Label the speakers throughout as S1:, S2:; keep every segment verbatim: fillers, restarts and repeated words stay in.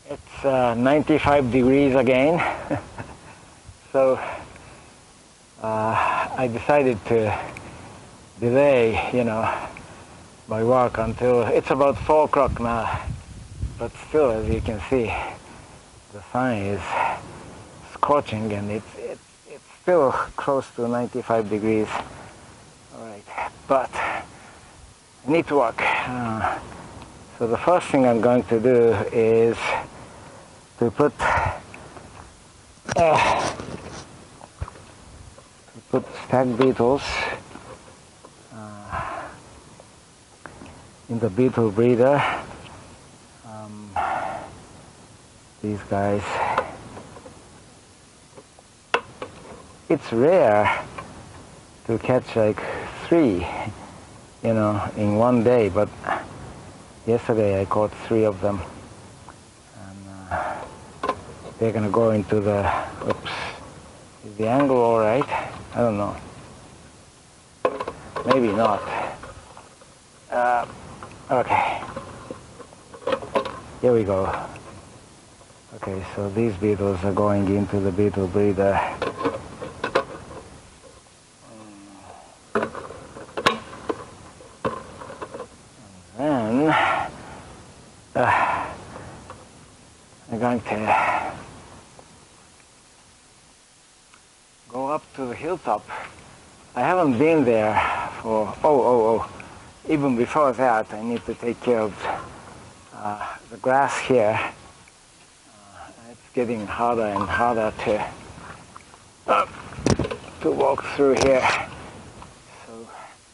S1: It's uh, ninety-five degrees again. So uh, I decided to delay, you know, my work until it's about four o'clock now. But still, as you can see, the sun is scorching and it's, it's, it's still close to ninety-five degrees. All right, but I need to work. Uh, so the first thing I'm going to do is to put uh, to put stag beetles uh, in the beetle breeder. Um, these guys, it's rare to catch like three, you know, in one day, but yesterday I caught three of them. They're gonna go into the, oops, is the angle all right? I don't know. Maybe not. Uh, okay. Here we go. Okay, so these beetles are going into the beetle breeder. And then, uh, I'm going to go up to the hilltop. I haven't been there for, oh, oh, oh. Even before that, I need to take care of uh, the grass here. Uh, it's getting harder and harder to, uh, to walk through here. So,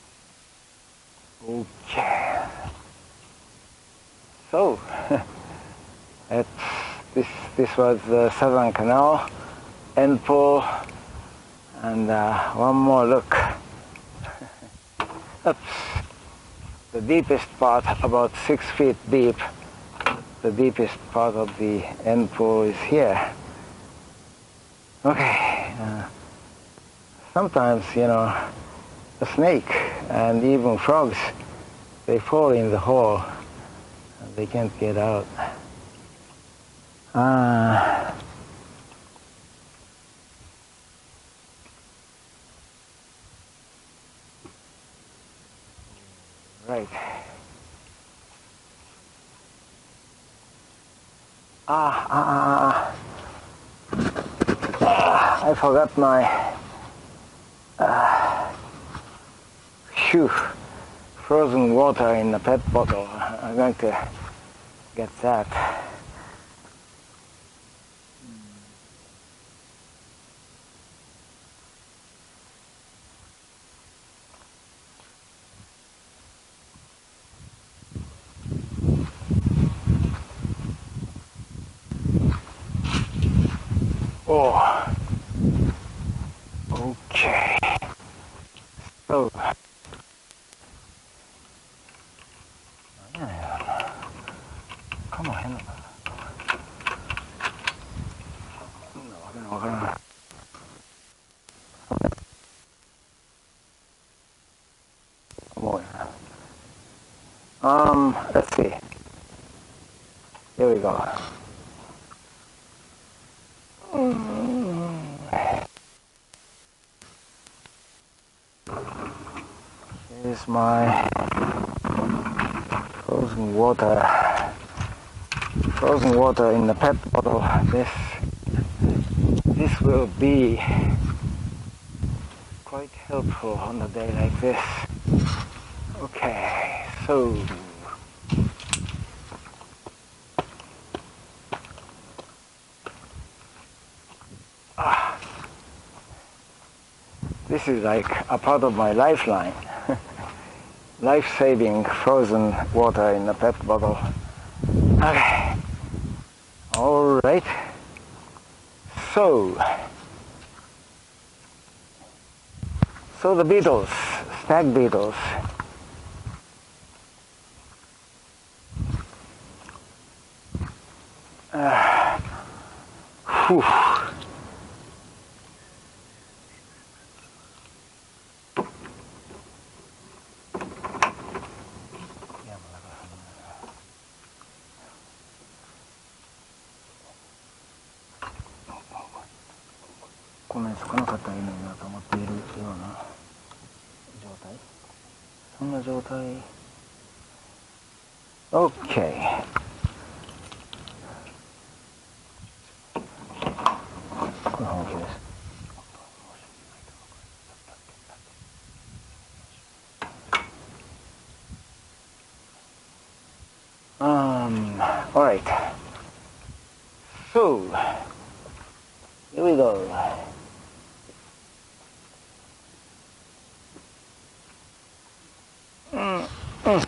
S1: okay. So, it's, this, this was the Southern Canal, end pool, and uh, one more look. Oops. The deepest part, about six feet deep, the deepest part of the end pool is here. Okay. Uh, sometimes, you know, a snake and even frogs, they fall in the hole and they can't get out. Uh, right. Ah, ah, ah, ah. ah I forgot my, uh, phew, frozen water in the pet bottle. I'm going to get that. Oh, okay. So, come on. Um, let's see. Here we go. Here's my frozen water. Frozen water in the pet bottle. This, this will be quite helpful on a day like this. Okay, so ah, this is like a part of my lifeline. Life-saving frozen water in a pet bottle. Okay, all right. So, so the beetles, stag beetles. Uh, whew. ごめん、少なかったらいいのになと思っているような状態。そんな状態。 OK。 これ本気です。Um, all right. So, here we go. Mm, mm.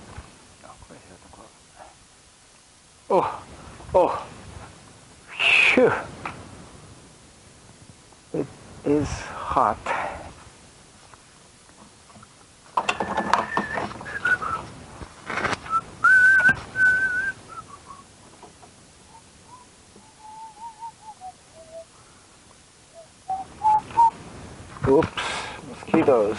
S1: Oh, oh, phew. It is hot. Oops, mosquitoes.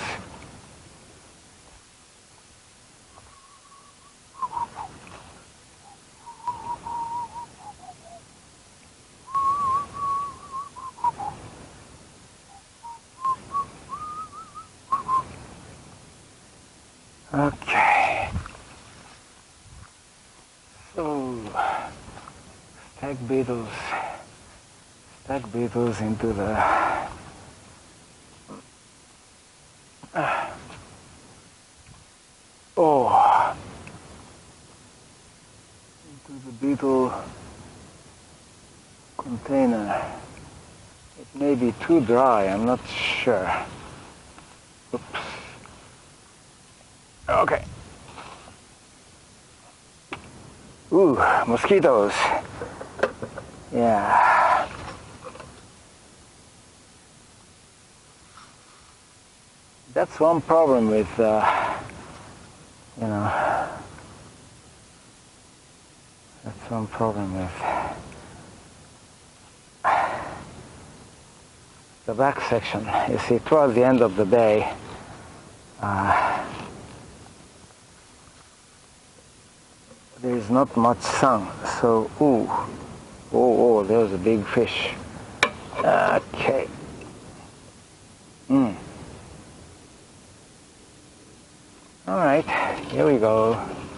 S1: Okay. So, stag beetles. Stag beetles into the uh, oh, into the beetle container. It may be too dry, I'm not sure. Oops. Okay. Ooh, mosquitoes. Yeah. That's one problem with, uh, you know, that's one problem with the back section. You see, towards the end of the day, uh, there is not much sun, so ooh, oh, oh, there's a big fish. Okay. Mm. All right, here we go.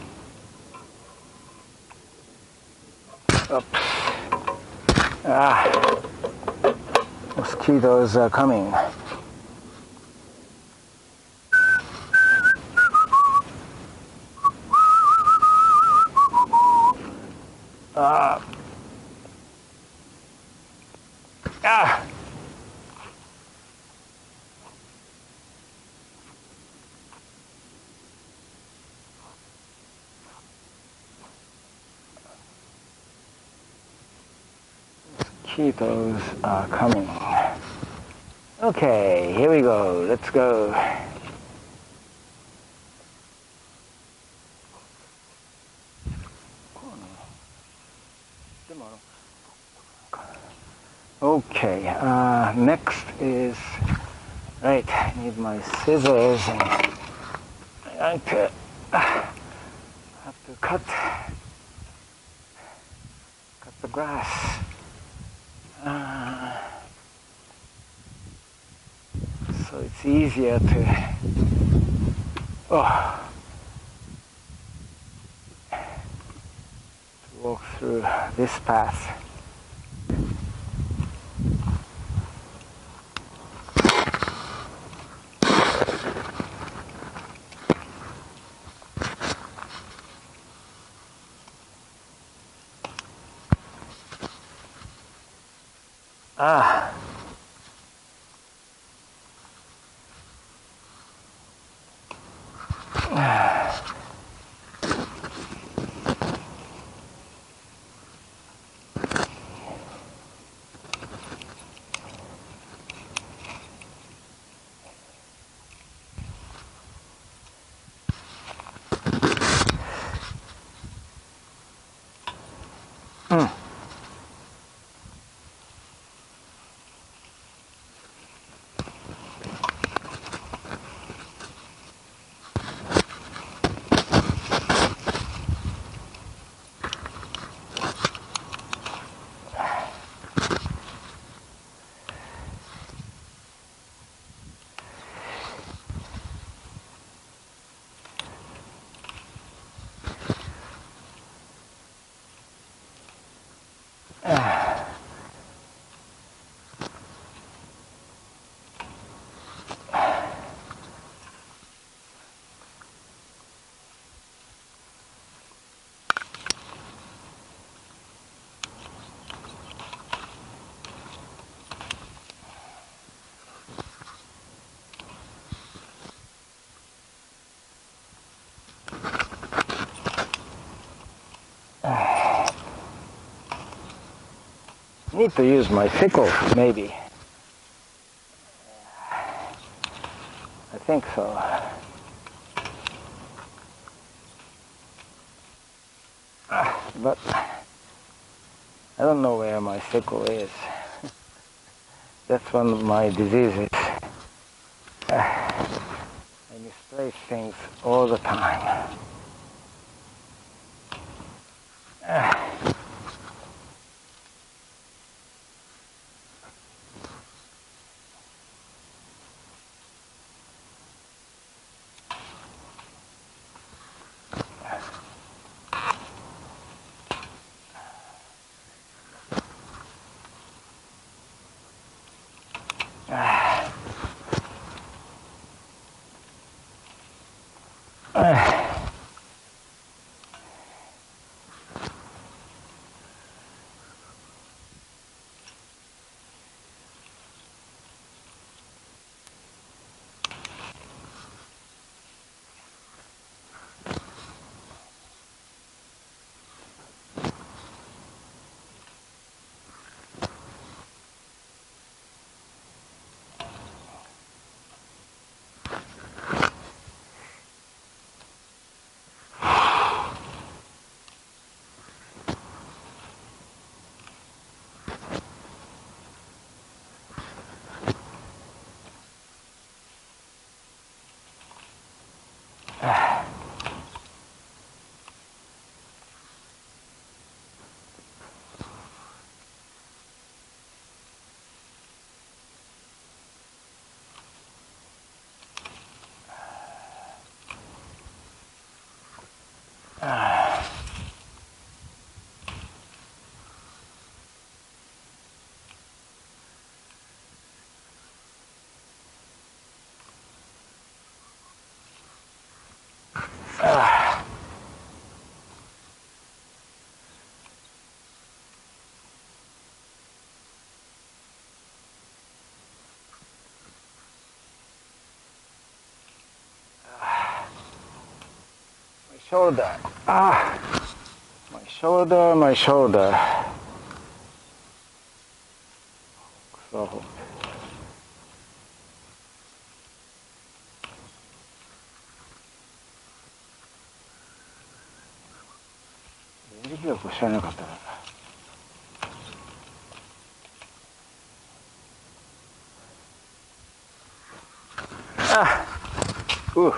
S1: Oops. Ah, mosquitoes are coming. Ah. Ah. Mosquitoes are coming. Okay, here we go. Let's go. Okay, uh, next is, right, I need my scissors and I have to, uh, have to cut, cut the grass. Uh, so it's easier to, oh, to walk through this path. Ah. Mm. Need to use my sickle, maybe. I think so. But I don't know where my sickle is. That's one of my diseases. I misplace things all the time. Ah. My shoulder. Ah. My shoulder, my shoulder. So.全然よく知らなかったから。Ah, ooh.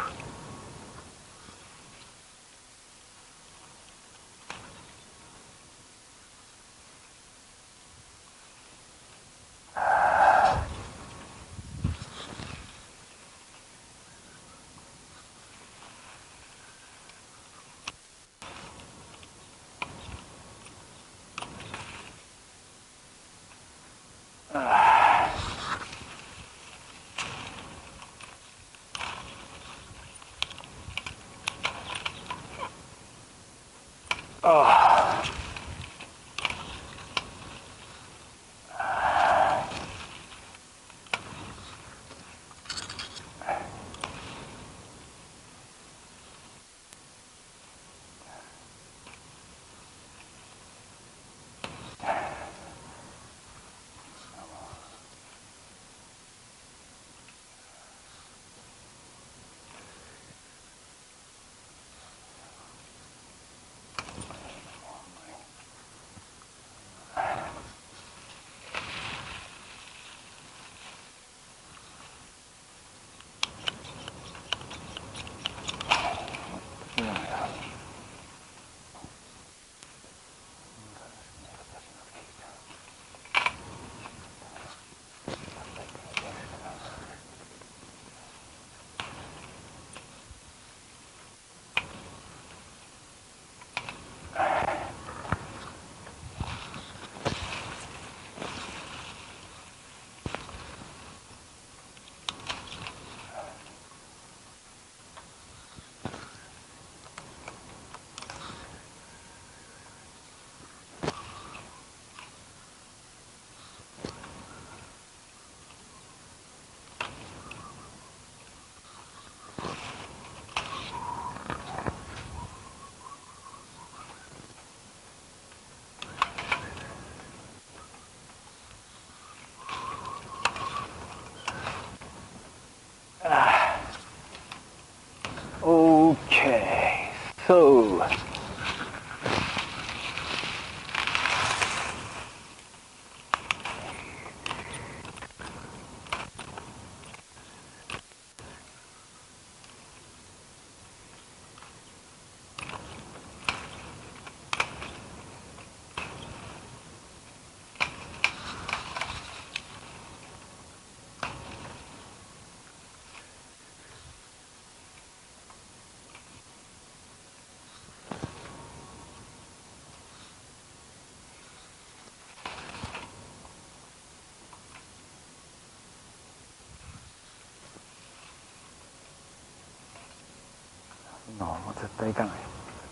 S1: ああ、もう絶対行かない。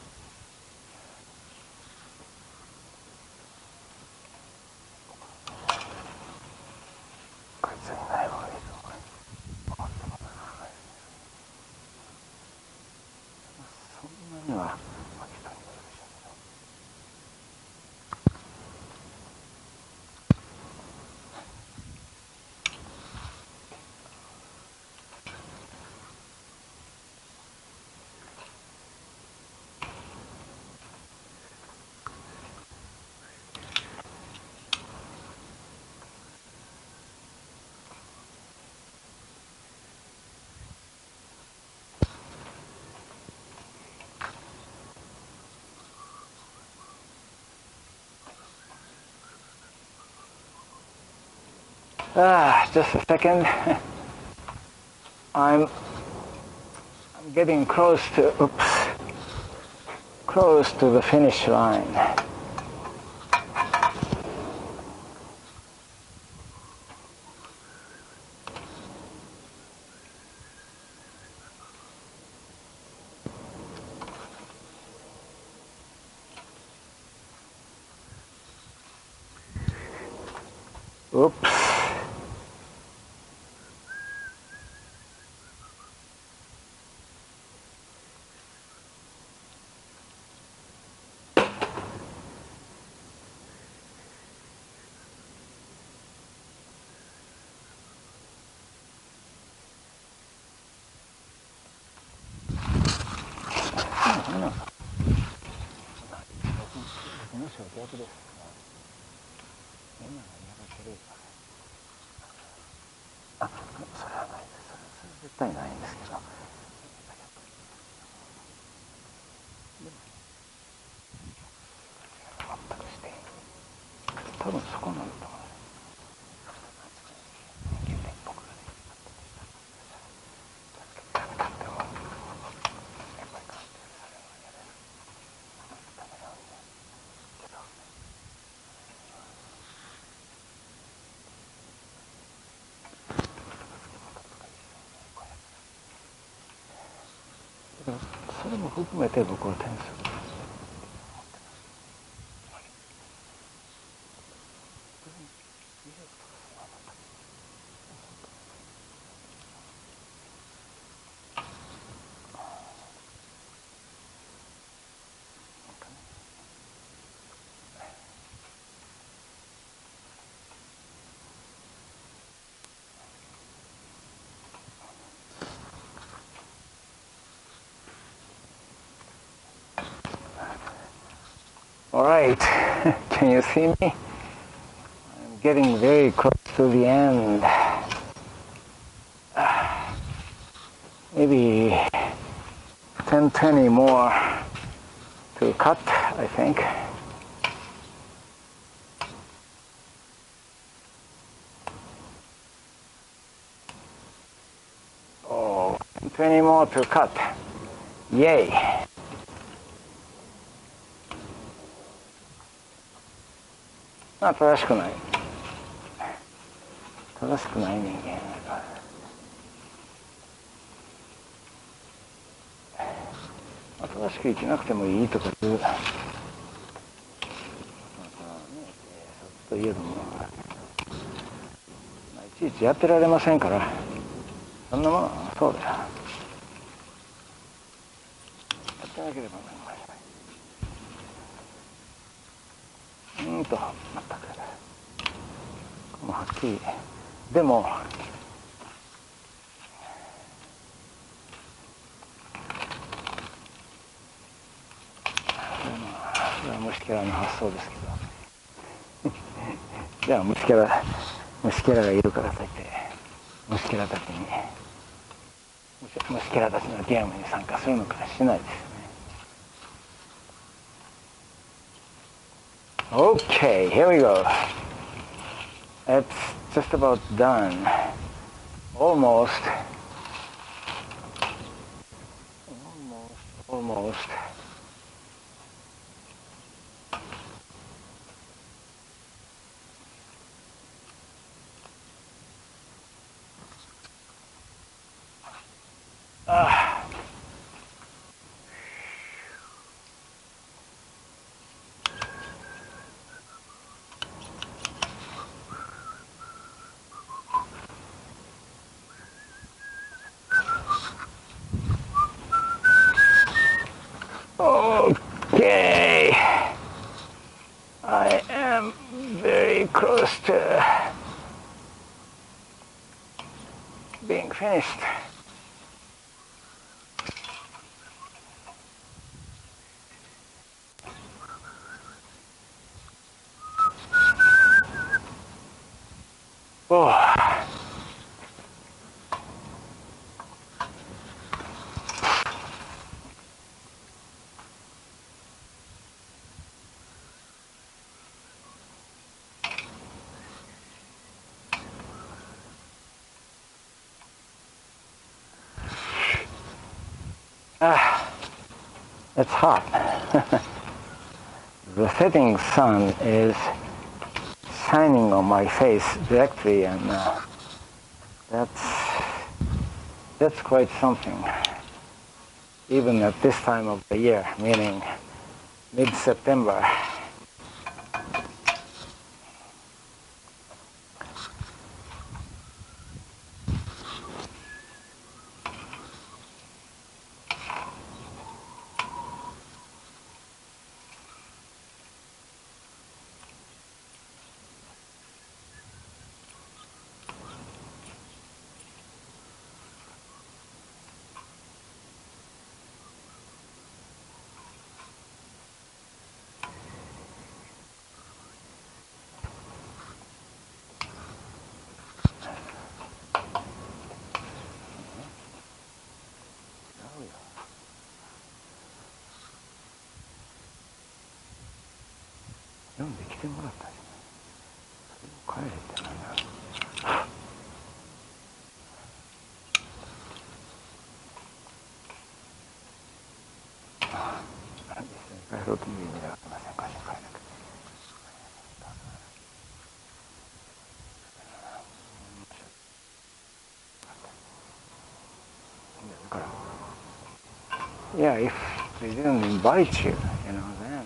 S1: こいついない方がいいと思う。そんなには人によるでしょうけど。Ah, just a second. I'm, I'm getting close to, oops, close to the finish line. Oops. Ah, それはないです。それ絶対ないんですけど。全くして多分そこなんだと思う。それも含めて僕は点数をAll right, can you see me? I'm getting very close to the end. Maybe ten, twenty more to cut, I think. Oh, twenty more to cut. Yay. まあ正しくない。正しくない人間だから。まあ、正しく生きなくてもいいとかいう、まあね、そういうのも、まあ、いちいちやってられませんから、そんなものはそうだよ。やってなければ何もない。うーんと、まったく。もうはっきり。でも、それは虫けらの発想ですけどじゃあ虫けら虫けらがいるからといって虫けらたちに虫けらたちのゲームに参加するのかしないですよね。 Okay, here we go. It's just about done. Almost. Almost. Almost. Ah. I am very close to being finished. Oh. Ah, it's hot. The setting sun is shining on my face directly, and uh, that's that's quite something. Even at this time of the year, meaning mid-September. Yeah, if they didn't invite you, you know, then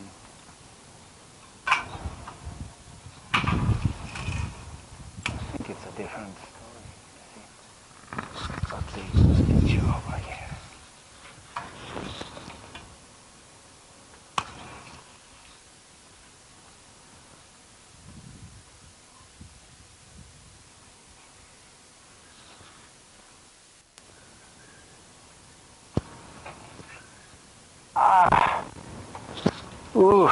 S1: I think it's a different story. See, got the picture over here. Ah, ooh.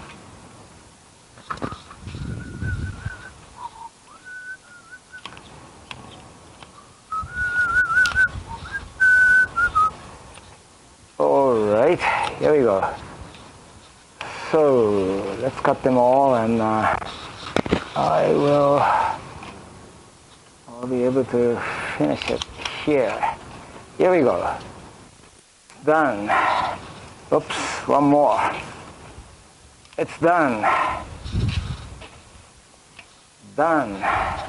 S1: All right, here we go. So let's cut them all, and uh, I will I'll be able to finish it here. Here we go. Done. Oops, one more. It's done. Done.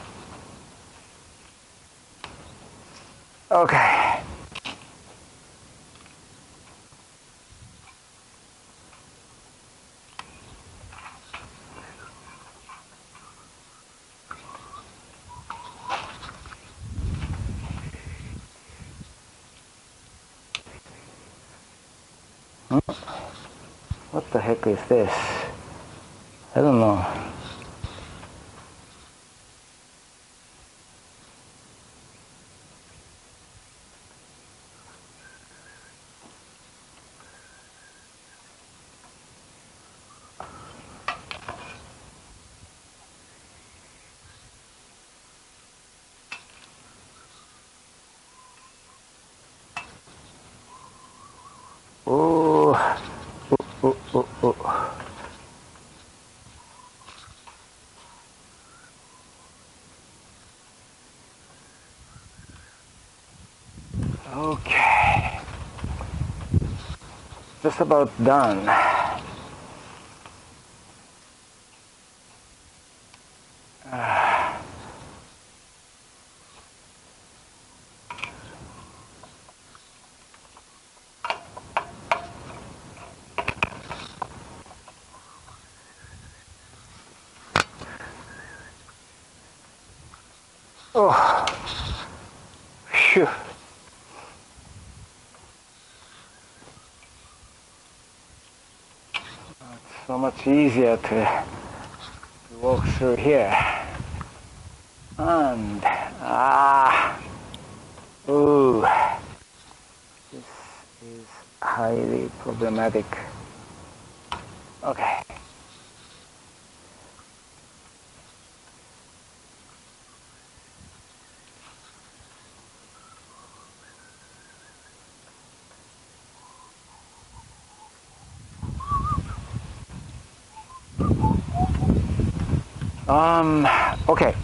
S1: Okay. Hmm? What the heck is this? I don't know. Oh, oh, oh, oh, oh. Okay. Just about done. Uh, oh, phew. It's so much easier to walk through here. And ah, ooh, this is highly problematic. Okay. Um, okay.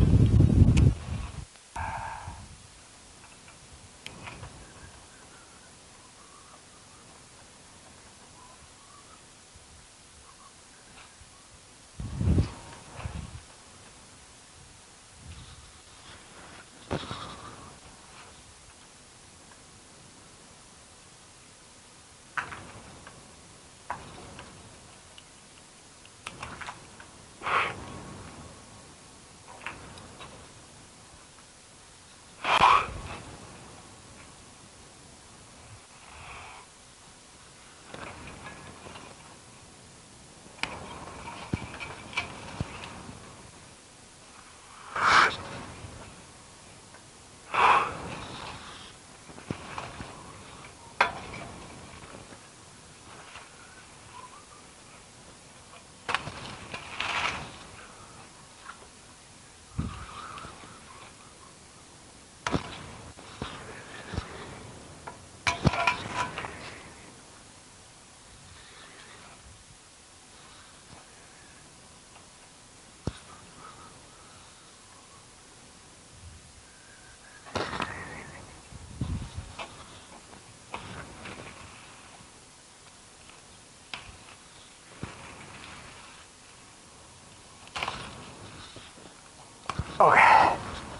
S1: Okay.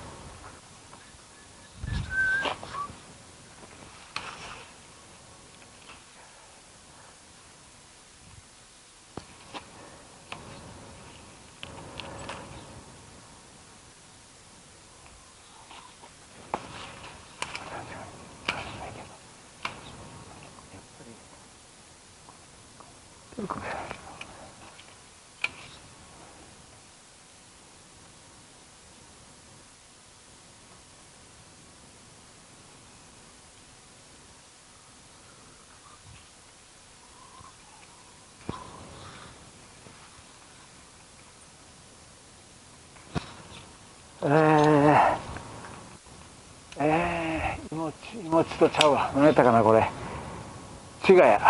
S1: えー、えー、命、命とちゃうわ。何やったかな、これ。違うや。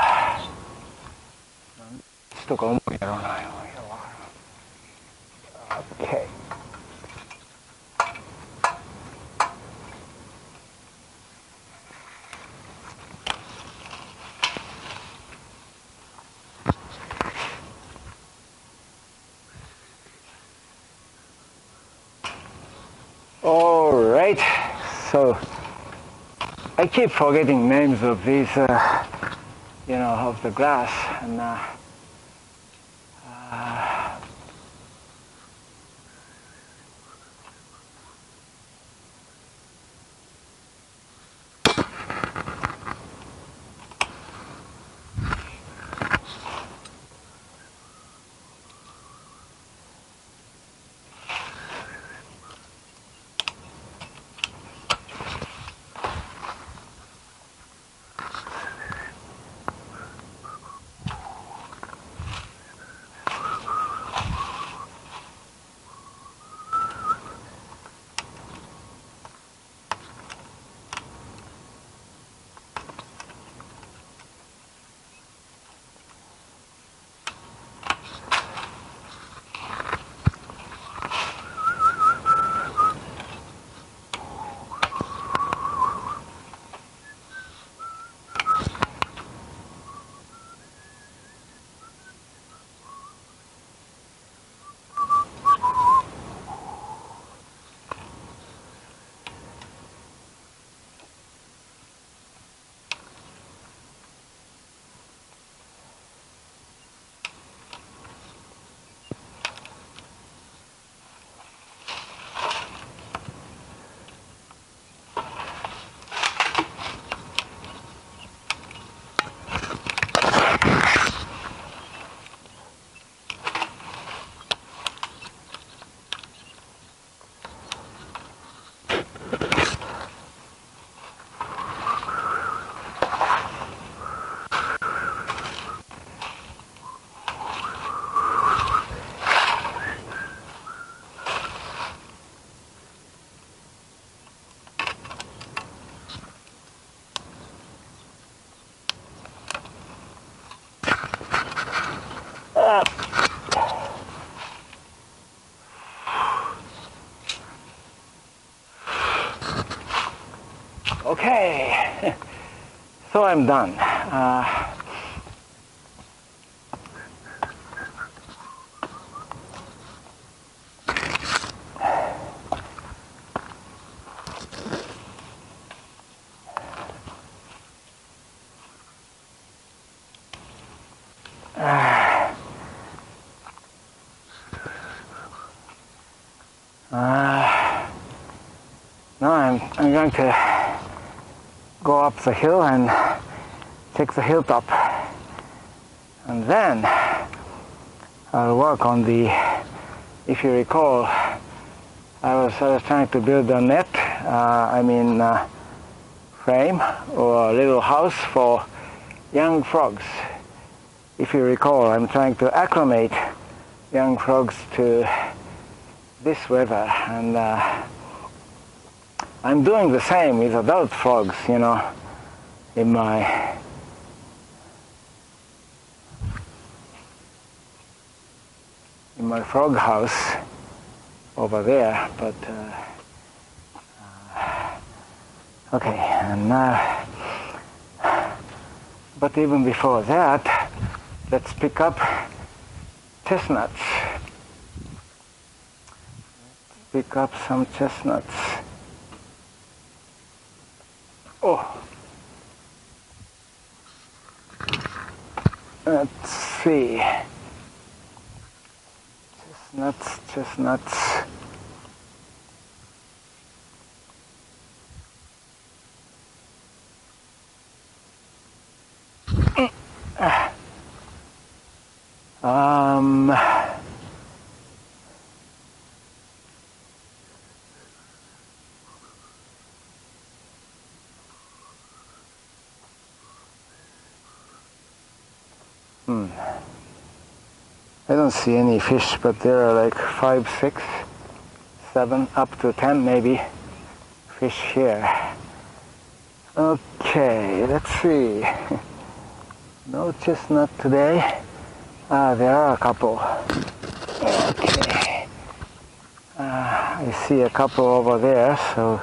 S1: 血とか重いやろうな。OK。All right. So I keep forgetting names of these, uh, you know, of the grass, and uh, uh, Okay, so I'm done. Uh, uh, uh, now I'm, I'm going to go up the hill and take the hilltop, and then I'll work on the, if you recall, I was, I was trying to build a net, uh, I mean uh, frame or a little house for young frogs. If you recall, I'm trying to acclimate young frogs to this weather, and uh, I'm doing the same with adult frogs, you know, in my in my frog house over there, but uh, uh, okay, and now, but even before that, let's pick up chestnuts. Let's pick up some chestnuts. Oh, let's see. Chestnuts, chestnuts. Um, hmm. I don't see any fish, but there are like five, six, seven, up to ten maybe fish here. Okay, let's see. No chestnut today. Ah, there are a couple. Okay. Uh, I see a couple over there, so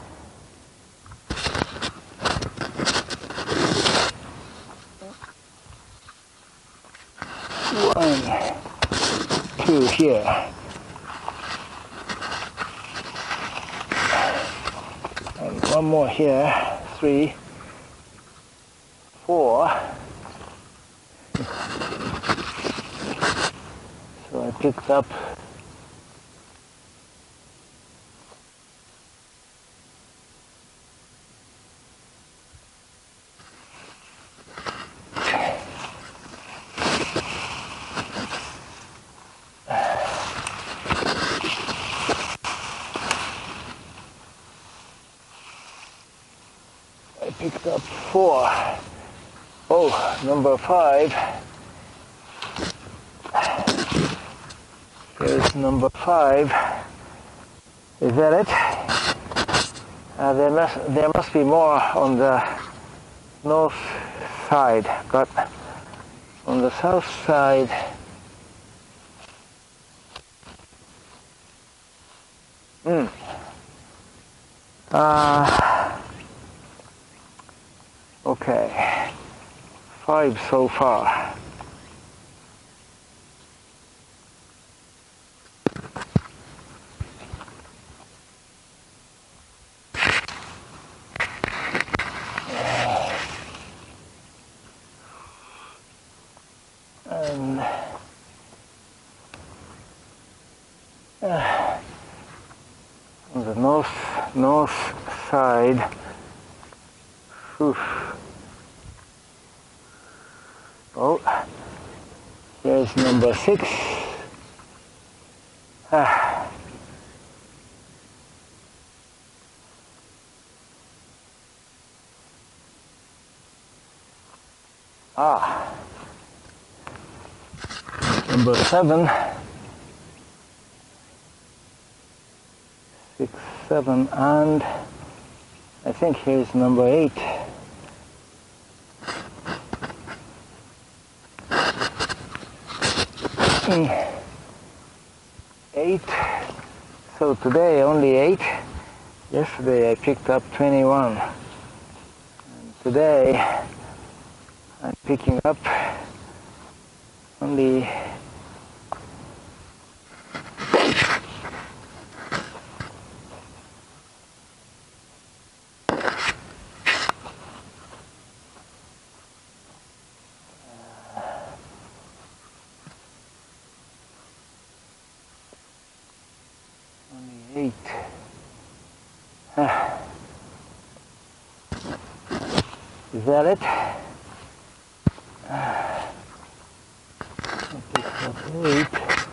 S1: one, two here. And one more here. Three, four. So I picked up I picked up four. Oh, number five. Here's number five. Is that it? Uh, there must there must be more on the north side, but on the south side, hmm. Uh, okay, five so far. And uh, on the north north side, whew. Oh, here's number six. Ah. Ah. Number seven. Six, seven, and I think here's number eight. Eight. So today only eight. Yesterday I picked up twenty-one. today I'm picking up only only eight. Ah. Is that it? Ah. I picked up eight.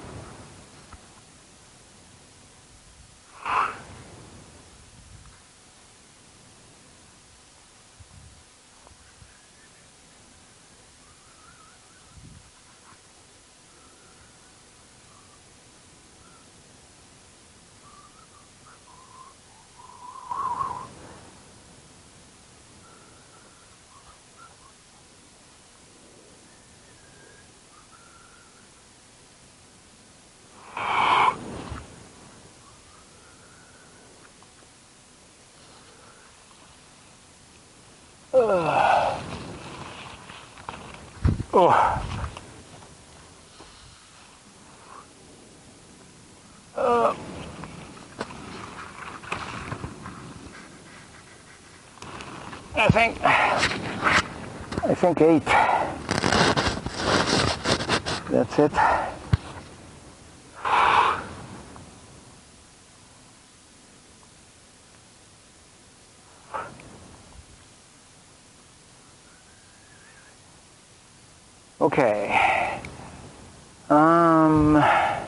S1: Uh, oh. Uh. I think I think eight. That's it. Okay. Um.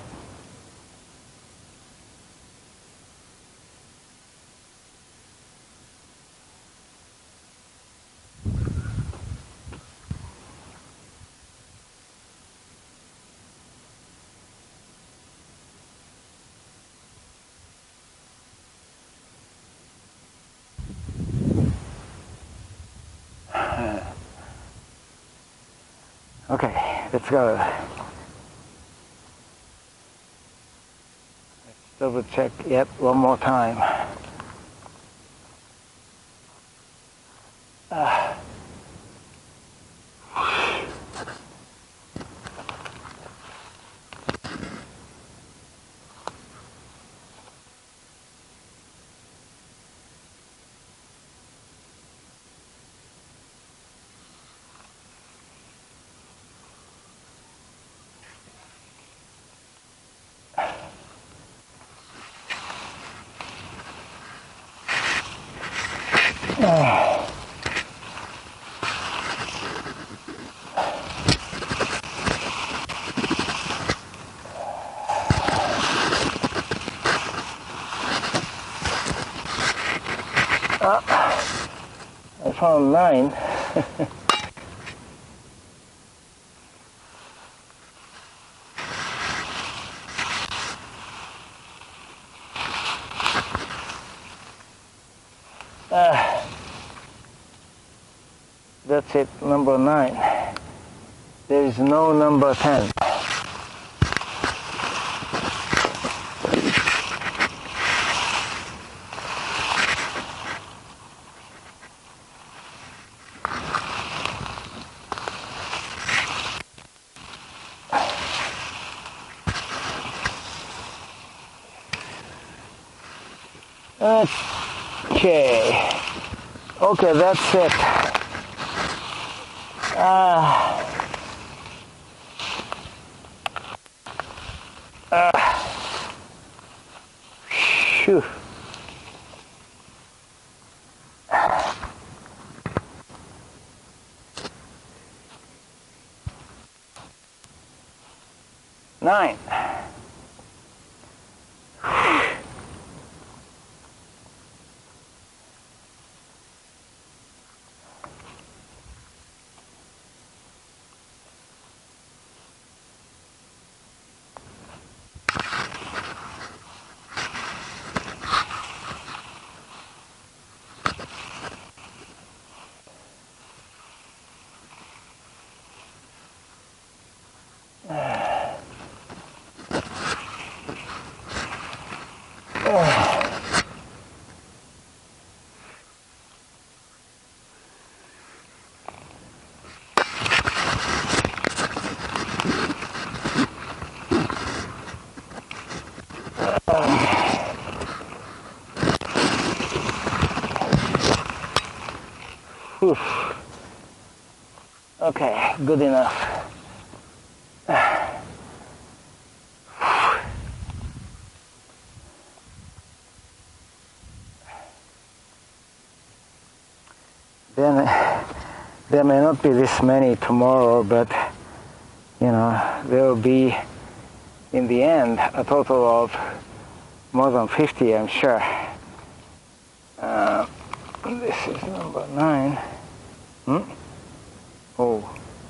S1: Okay, let's go. Let's double check yet one more time. Uh. Oh. Uh, I found nine. uh, that's it, number nine. There is no number ten. Okay, okay, that's it. Uh, uh, phew. Nine. Whew. Okay, good enough. Then there may not be this many tomorrow, but you know, there will be in the end a total of more than fifty, I'm sure. Uh, this is number nine. Hmm? Oh.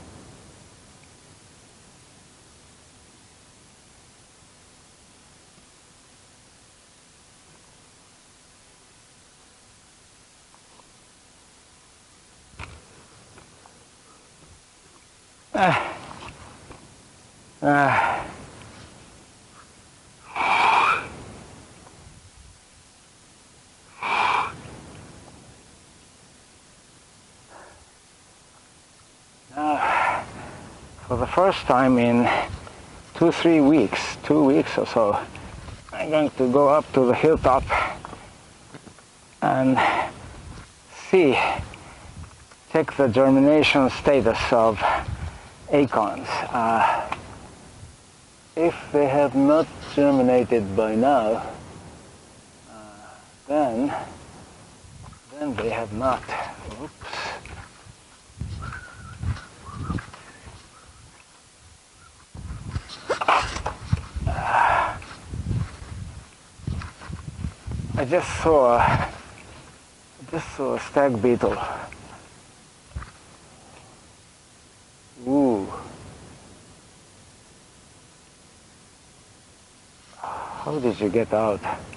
S1: Ah. Ah. Now, for the first time in two, three weeks, two weeks or so, I'm going to go up to the hilltop and see, check the germination status of acorns. Uh, if they have not germinated by now, uh, then then they have not. Oops. Uh, I just saw I just saw a stag beetle. Ooh. How did you get out?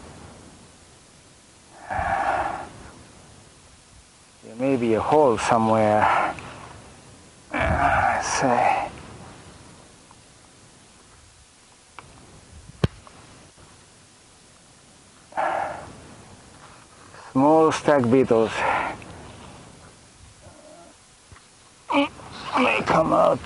S1: There may be a hole somewhere. Uh, let's see. Small stag beetles may come out.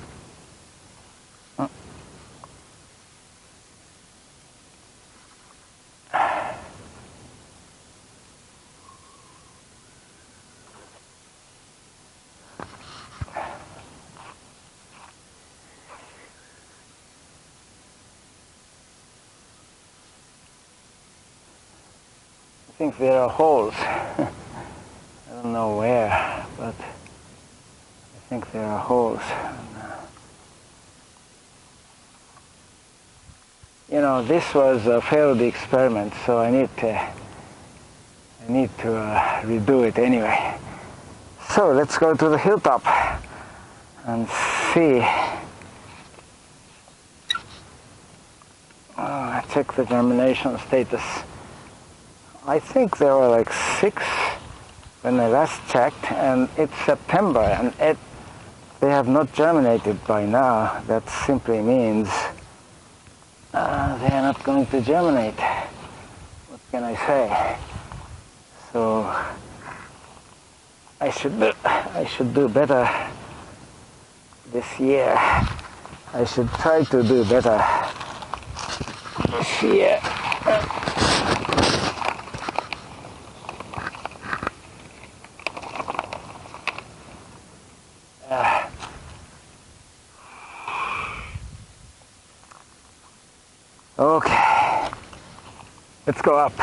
S1: I think there are holes. I don't know where, but I think there are holes. You know, this was a failed experiment, so I need to I need to uh, redo it anyway. So let's go to the hilltop and see. Uh, check the germination status. I think there were like six when I last checked, and it's September, and it, they have not germinated by now. That simply means uh, they are not going to germinate. What can I say? So I should do, I should do better this year. I should try to do better this year. Uh, okay, let's go up.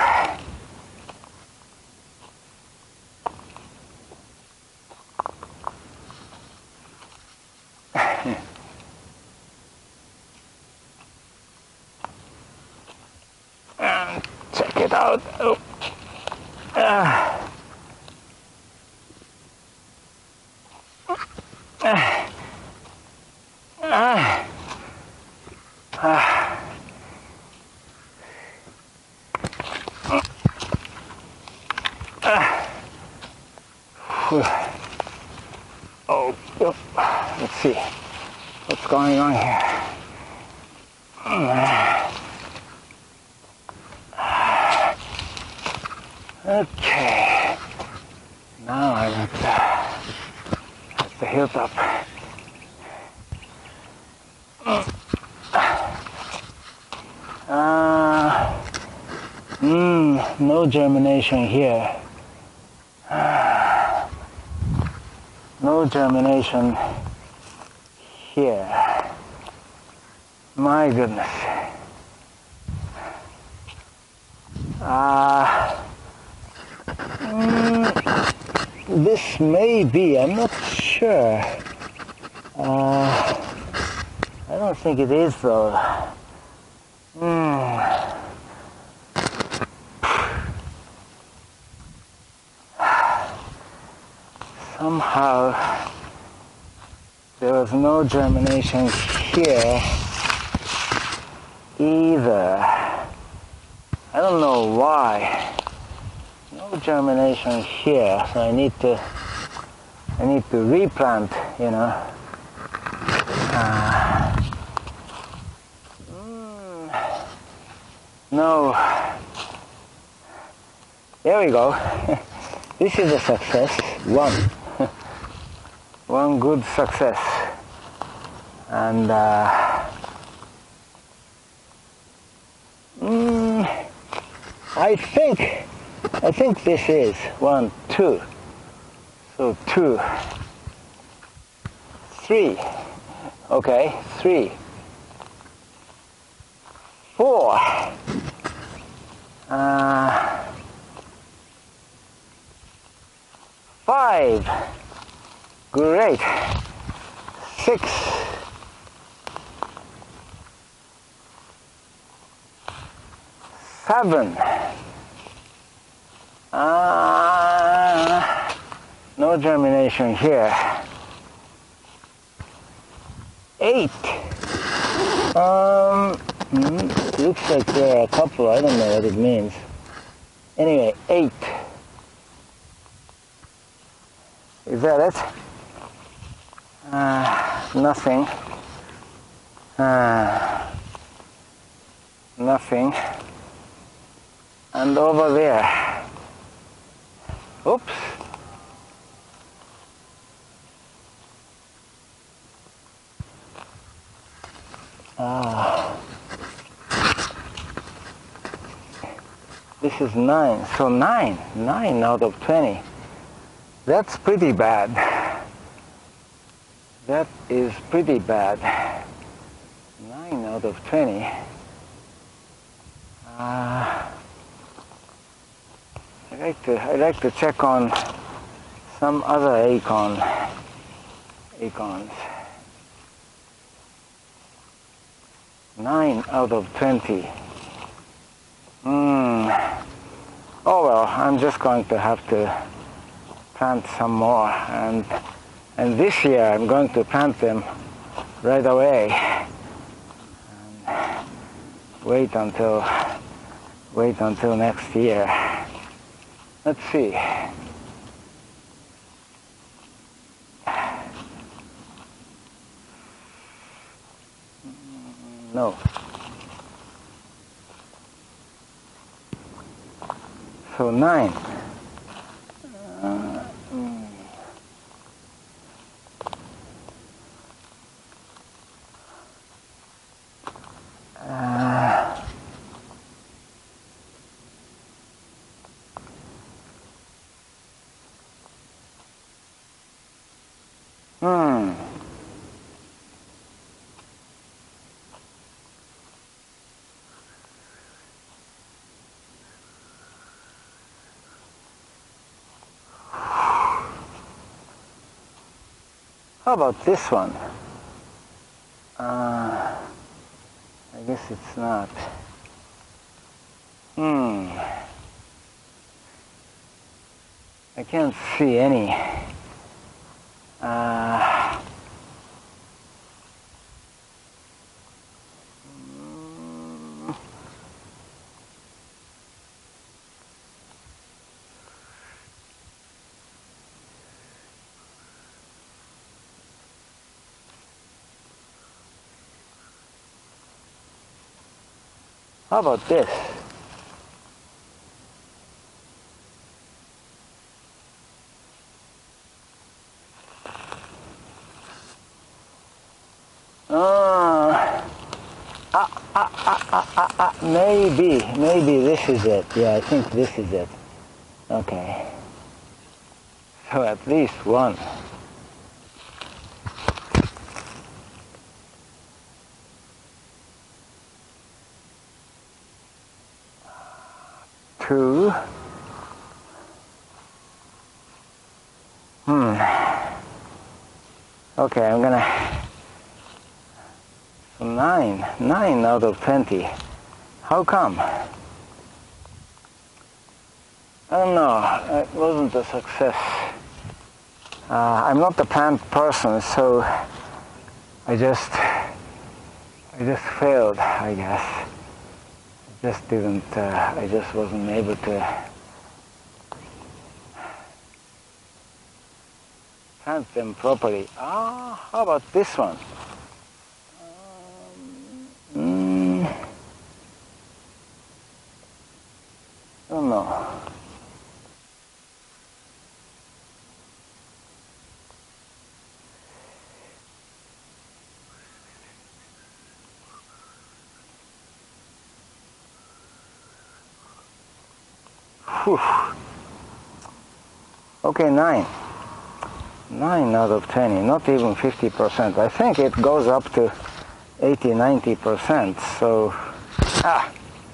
S1: And check it out. Oh. Uh. Uh. Uh. Uh. Uh. Oh, oh, let's see what's going on here. Okay, now I'm at the, at the hilltop. Uh, mm, no germination here. Uh, no germination here. My goodness. Uh, mm, this may be, I'm not sure. Uh, I don't think it is though. Mm. Somehow there was no germination here either. I don't know why. No germination here, so I need to I need to replant, you know. Uh, mm, no. There we go. This is a success. One. One good success. And uh, mm, I think I think this is one, two. So two. Three. Okay, three. Four. Uh, five. Great. Six. Seven. Uh, no germination here. Eight. Um, mm, looks like there are a couple. I don't know what it means. Anyway, eight. Is that it? Uh, nothing. Uh, nothing. And over there. Oops. Ah. This is nine. So nine. Nine out of twenty. That's pretty bad. That is pretty bad. Nine out of twenty. Uh, I like to I like to check on some other acorn acorns. Nine out of twenty. Hmm. Oh well, I'm just going to have to plant some more, and and this year I'm going to plant them right away. And wait until wait until next year. Let's see. No. So nine. Uh, mm. uh, hmm. How about this one? Uh, I guess it's not. Hmm. I can't see any. Uh, mm, how about this? Uh, ah, ah, ah, ah, ah, ah, maybe, maybe this is it. Yeah, I think this is it. Okay. So at least one. two. Hmm. Okay, I'm gonna... So nine. Nine out of twenty. How come? I don't know. It wasn't a success. Uh, I'm not a plant person, so I just... I just failed, I guess. I just didn't... Uh, I just wasn't able to... plant them properly. Ah, how about this one? Um, mm, I don't know. Whew. Okay, nine. nine out of twenty, not even fifty percent. I think it goes up to eighty to ninety percent. So, ah,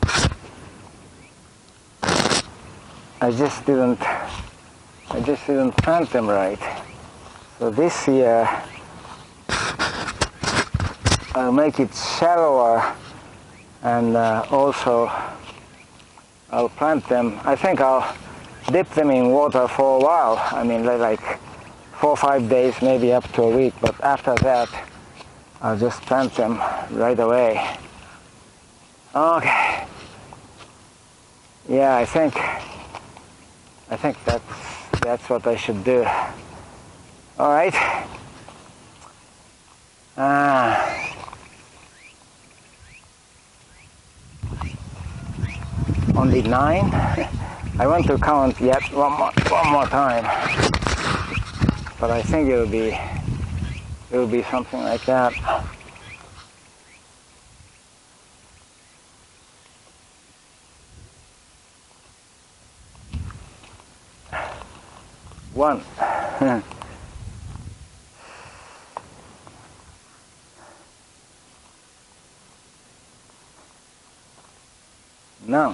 S1: I just didn't, I just didn't plant them right. So this year, I'll make it shallower, and uh, also I'll plant them. I think I'll dip them in water for a while. I mean, like four or five days, maybe up to a week, but after that I'll just plant them right away. Okay. Yeah, I think I think that's that's what I should do. All right. Ah. Only nine. I want to count yet one more one more time. But I think it'll be it'll be something like that. One. No.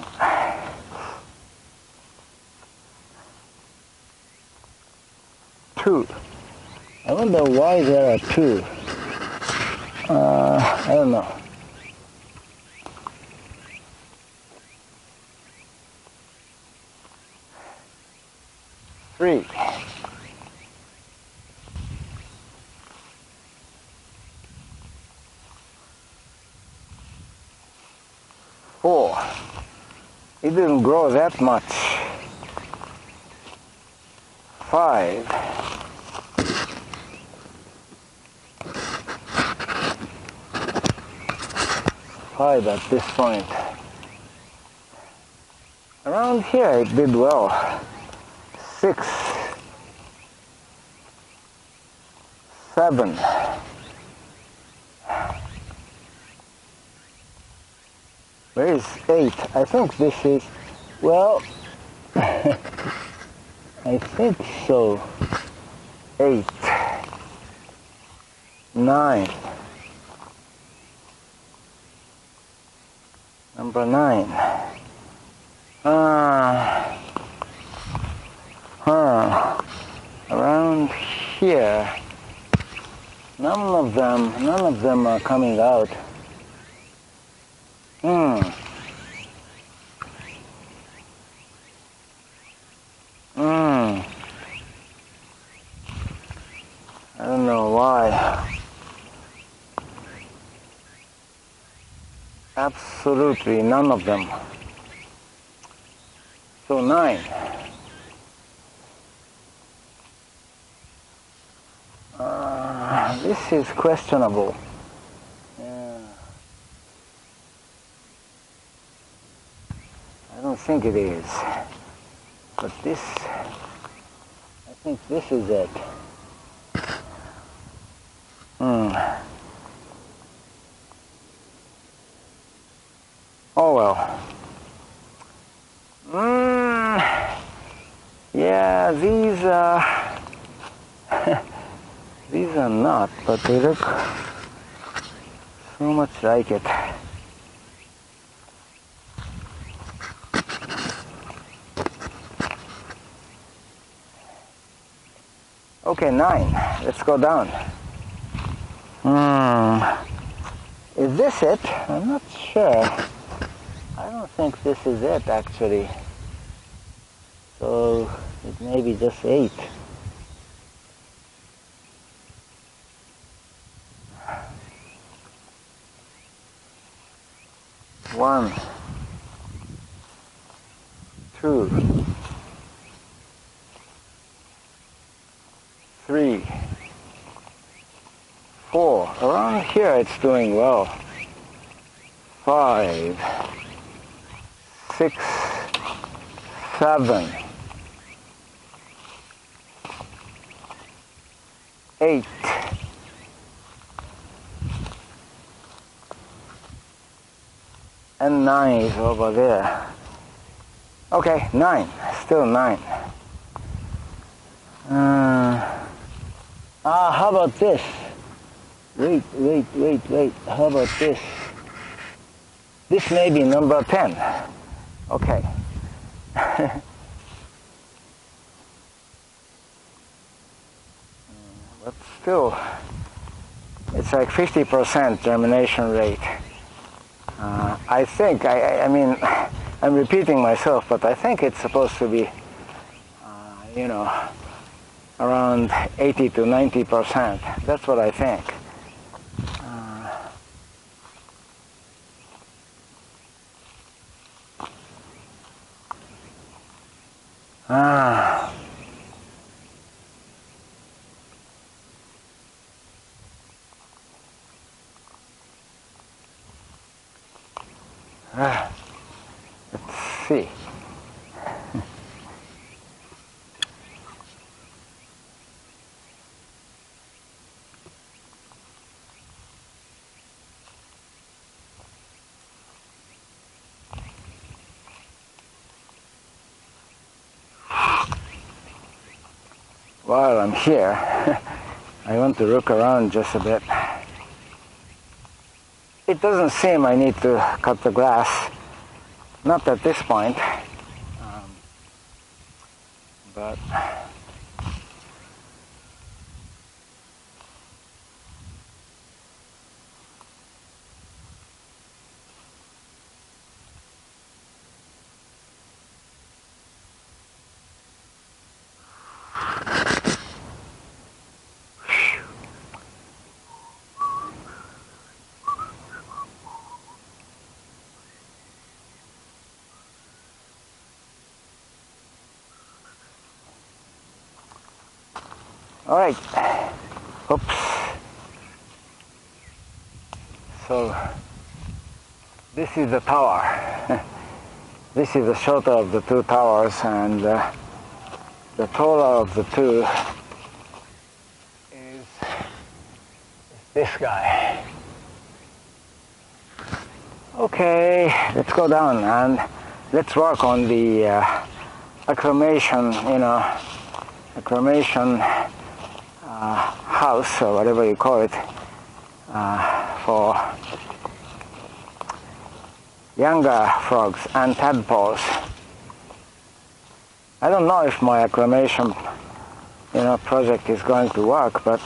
S1: Two. I wonder why there are two. Uh, I don't know. Three. Four. It didn't grow that much. Five. Five at this point. Around here it did well. Six. Seven. Where is eight? I think this is, well, I think so. Eight. Nine. Number nine. Ah. Huh. Around here, none of them, none of them are coming out. Hmm. Hmm. I don't know why. Absolutely none of them. So nine. Uh, this is questionable. Yeah. I don't think it is. But this, I think this is it. Hmm. Oh well. Mm, yeah, these are these are not, but they look so much like it. Okay, nine. Let's go down. Hmm. Is this it? I'm not sure. I don't think this is it actually. So it may be just eight. One, two, three, four. Around here it's doing well. Five, six, seven, eight, and nine is over there. Okay, nine, still nine. Uh, ah, how about this? Wait, wait, wait, wait. How about this? This may be number ten. Okay. But still, it's like fifty percent germination rate. Uh, I think, I, I mean, I'm repeating myself, but I think it's supposed to be, uh, you know, around eighty to ninety percent. That's what I think. Uh, ah. Ah. Let's see. While I'm here, I want to look around just a bit. It doesn't seem I need to cut the grass, not at this point, um, but all right. Oops. So this is the tower. This is the shorter of the two towers, and uh, the taller of the two is, is this guy. Okay, let's go down and let's work on the uh, acclimation, you know, acclimation uh, house, or whatever you call it, uh, for younger frogs and tadpoles. I don't know if my acclimation, you know, project is going to work, but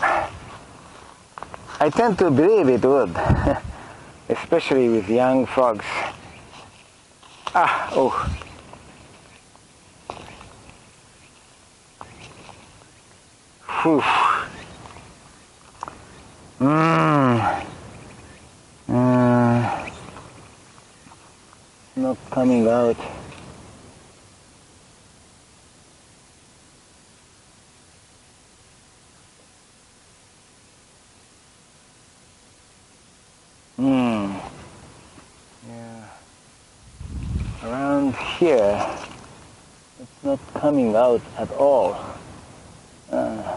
S1: I tend to believe it would, especially with young frogs. Ah, oh. Whew. Mmm. Uh, not coming out. Hmm. Yeah. Around here, it's not coming out at all. Uh.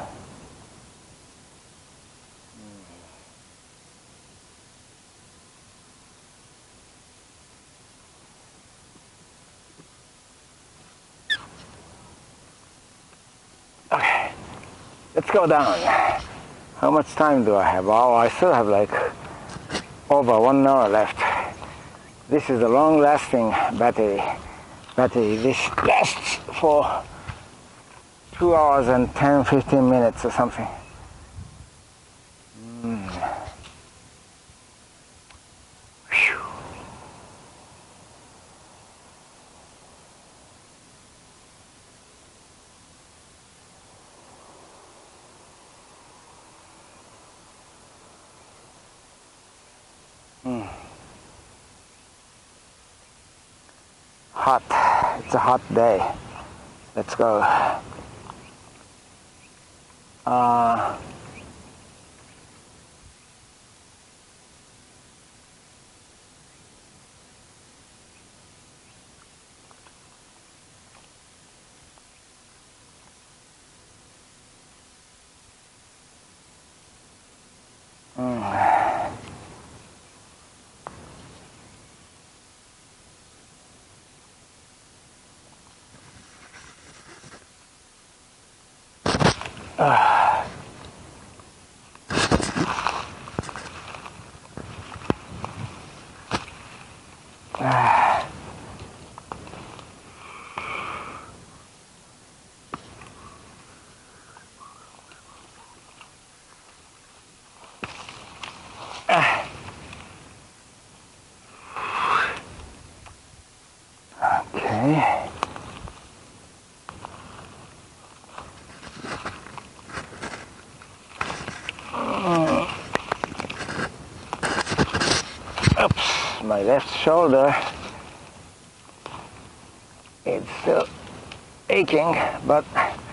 S1: Okay, let's go down. How much time do I have? Oh, I still have like over one hour left. This is a long-lasting battery. Battery. This lasts for two hours and ten, fifteen minutes or something. Mm. Whew. Mm. Hot. It's a hot day. Let's go. Uh, mm. Uh. Ah. Ah. Okay. Oops, my left shoulder. It's still aching, but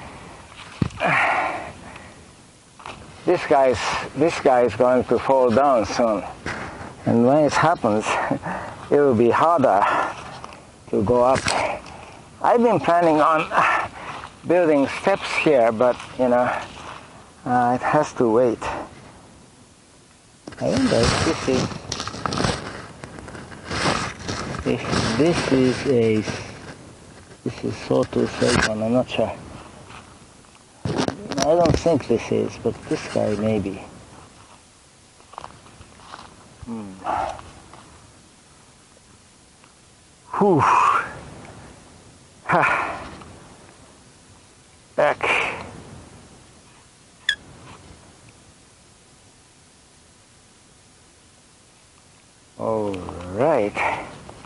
S1: this guy's this guy is going to fall down soon, and when it happens, it will be harder to go up. I've been planning on building steps here, but you know, uh, it has to wait. I wonder if this is if this is a this is sawtooth acorn. I'm not sure. I don't think this is, but this guy maybe. Hmm. Whew. Ha. Back. All right.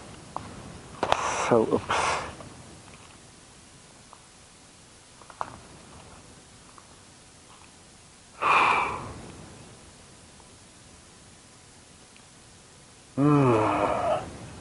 S1: So, oops. Mm.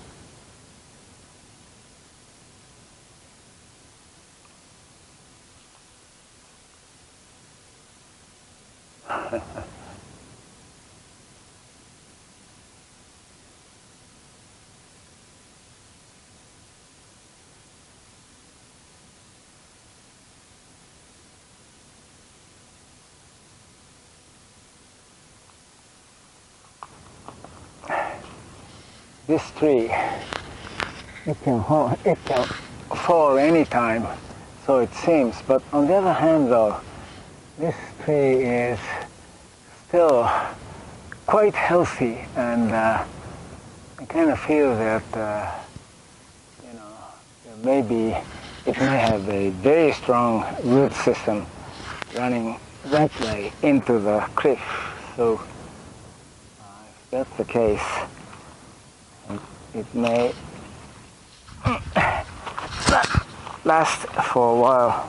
S1: This tree, it can, hold, it can fall anytime, so it seems, but on the other hand though, this tree is still quite healthy, and uh, I kind of feel that, uh, you know, maybe it may have a very strong root system running that way into the cliff, so uh, if that's the case, it may last for a while.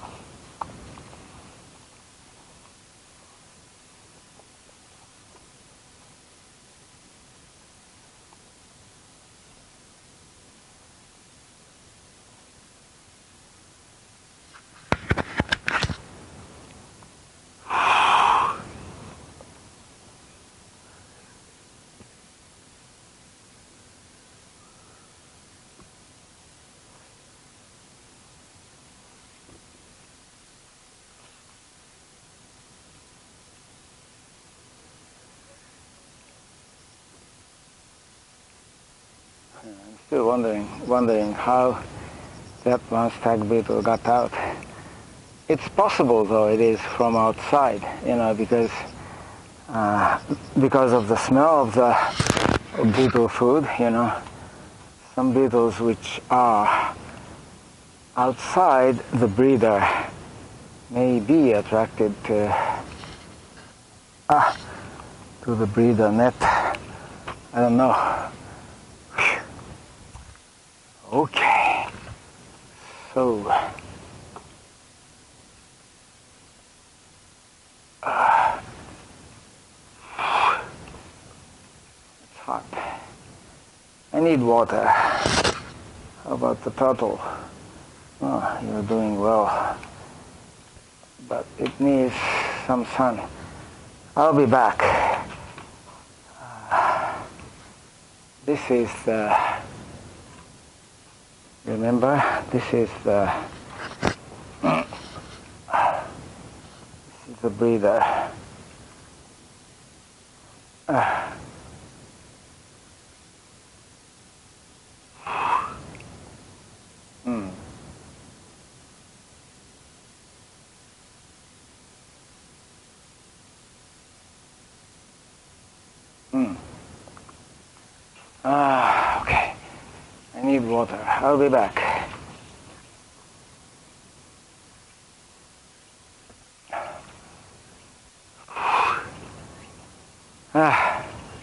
S1: I'm still wondering, wondering how that one stag beetle got out. It's possible, though, it is from outside, you know, because uh, because of the smell of the beetle food, you know. Some beetles which are outside the breeder may be attracted to ah to the breeder net. I don't know. Okay, so uh, it's hot. I need water. How about the turtle? Oh, you're doing well, but it needs some sun. I'll be back. Uh, this is the, remember, this is the, this is the breeder. Uh, mm. Mm. Ah, okay. I need water. I'll be back. Ah.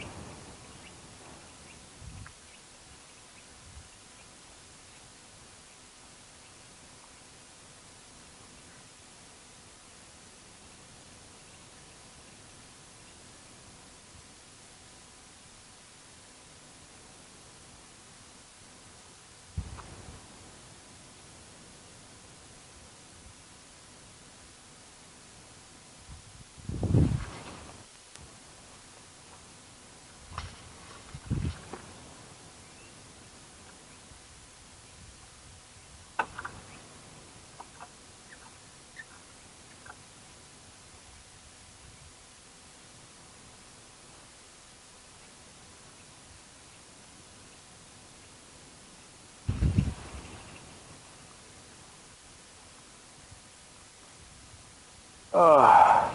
S1: Oh.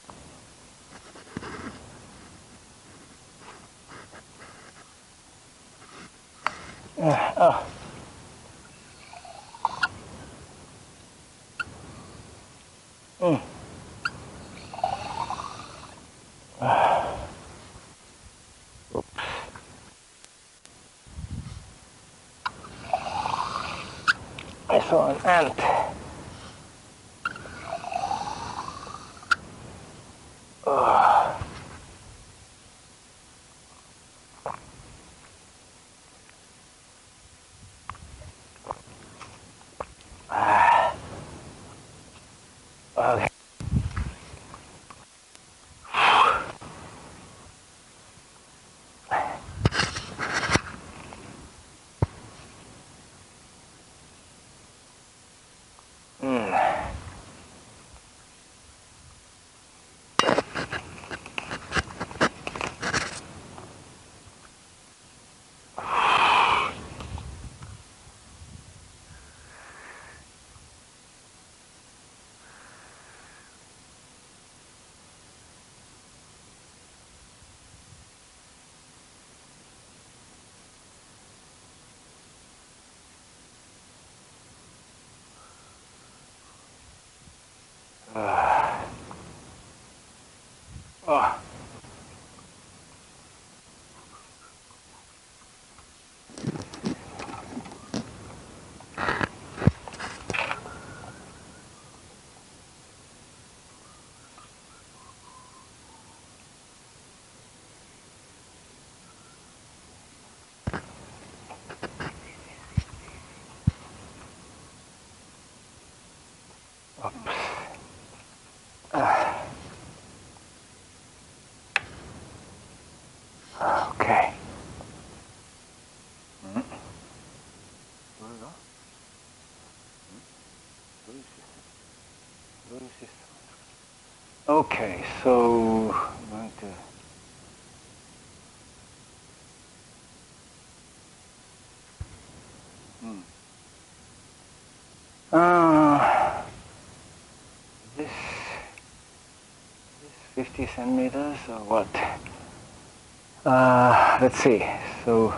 S1: Uh, oh. Mm. Uh. Oops. I saw an ant. Oh. Ah. Okay. Mm. Uh. Oh. Oops. Uh. Okay. Mm. Okay, so I'm going to hmm. uh, this this fifty centimeters or what? Uh, let's see. So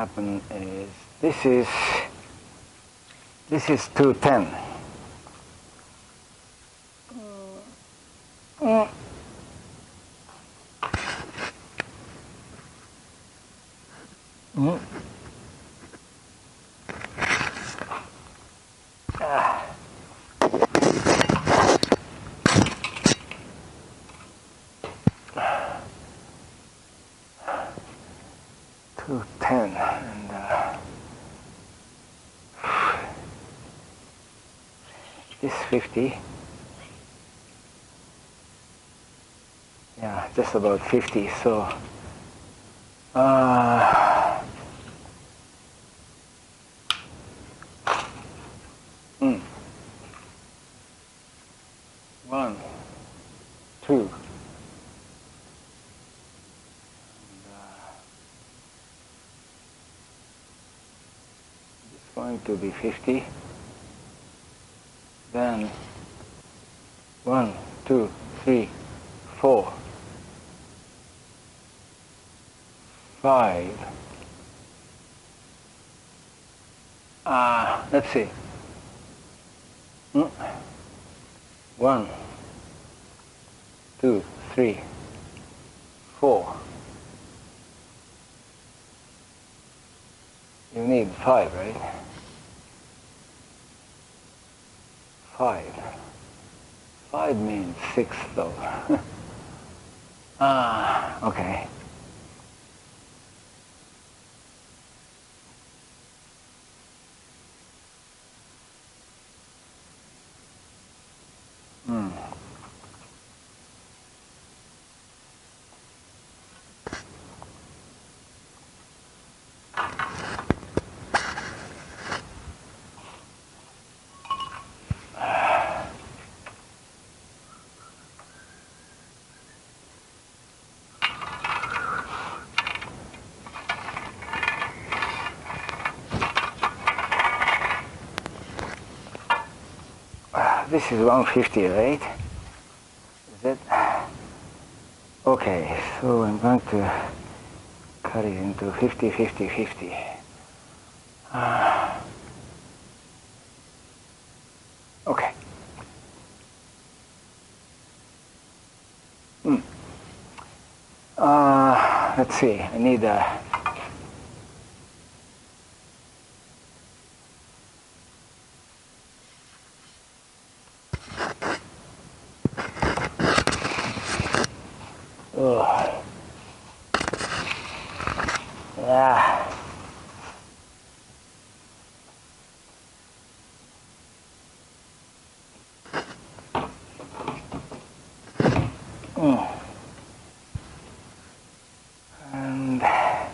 S1: happen is this is this is two ten. Mm. Mm. Ah. two ten and uh, this fifty. Yeah, just about fifty. So uh, mm. one, two. Going to be fifty, then one, two, three, four, five. Ah, uh, let's see. Mm. One, two, three, four. You need five, right? Five. Five means six, though. Ah, okay. Hmm. This is one fifty, right? Is it? Okay, so I'm going to cut it into fifty, fifty, fifty. Uh, okay. Hmm. Uh, let's see, I need a oh. Yeah. Mm. And I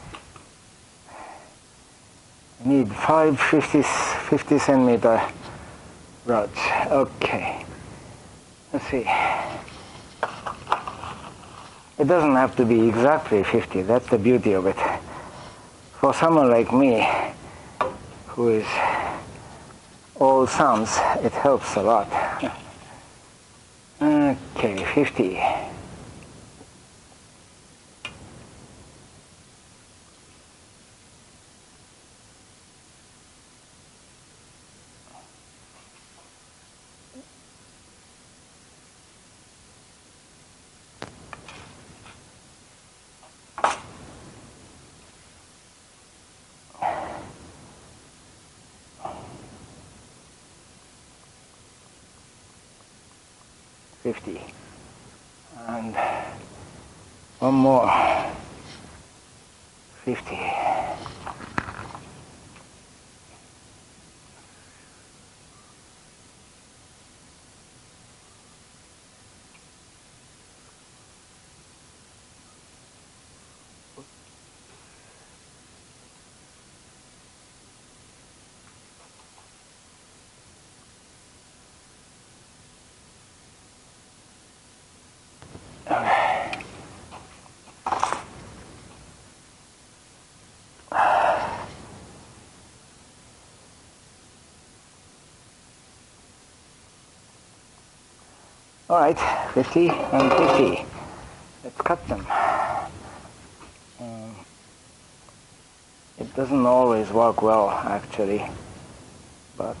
S1: need five fifty, fifty centimeter rods. Okay. Let's see. It doesn't have to be exactly fifty. That's the beauty of it. For someone like me, who is all thumbs, it helps a lot. Okay, fifty. fifty. And one more. fifty. Okay. All right, fifty and fifty. Let's cut them. Um, It doesn't always work well, actually, but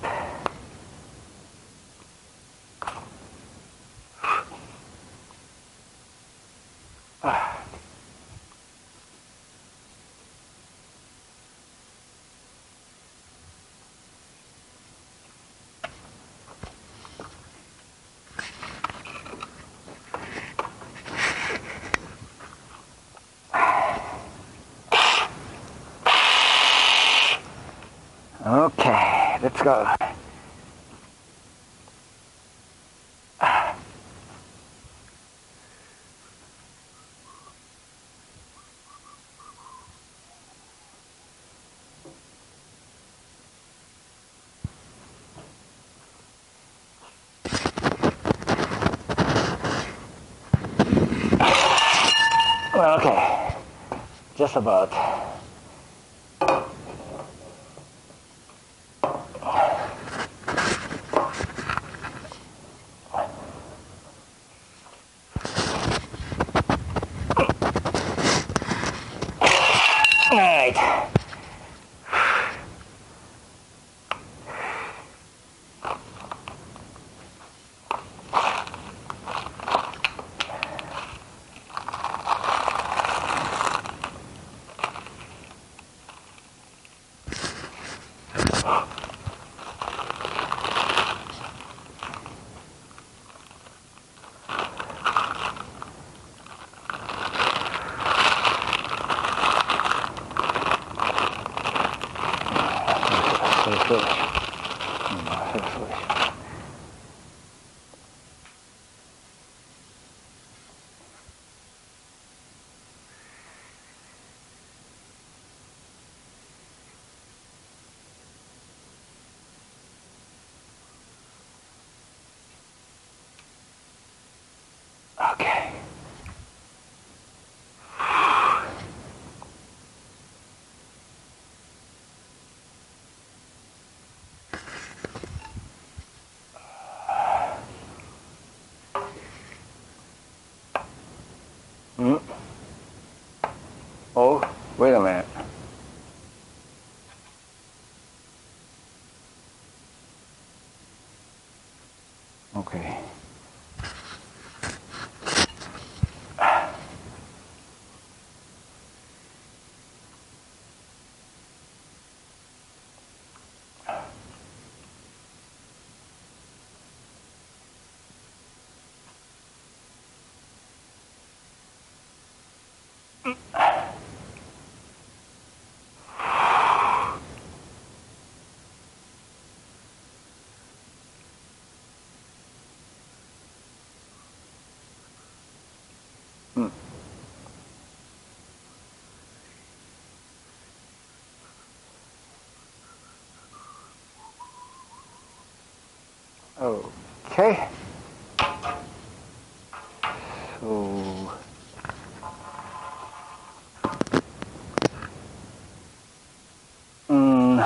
S1: ah. Okay, let's go. Well, okay, just about. All right. Okay. Mm. Oh, wait a minute. Okay. Mm. Okay. So mm.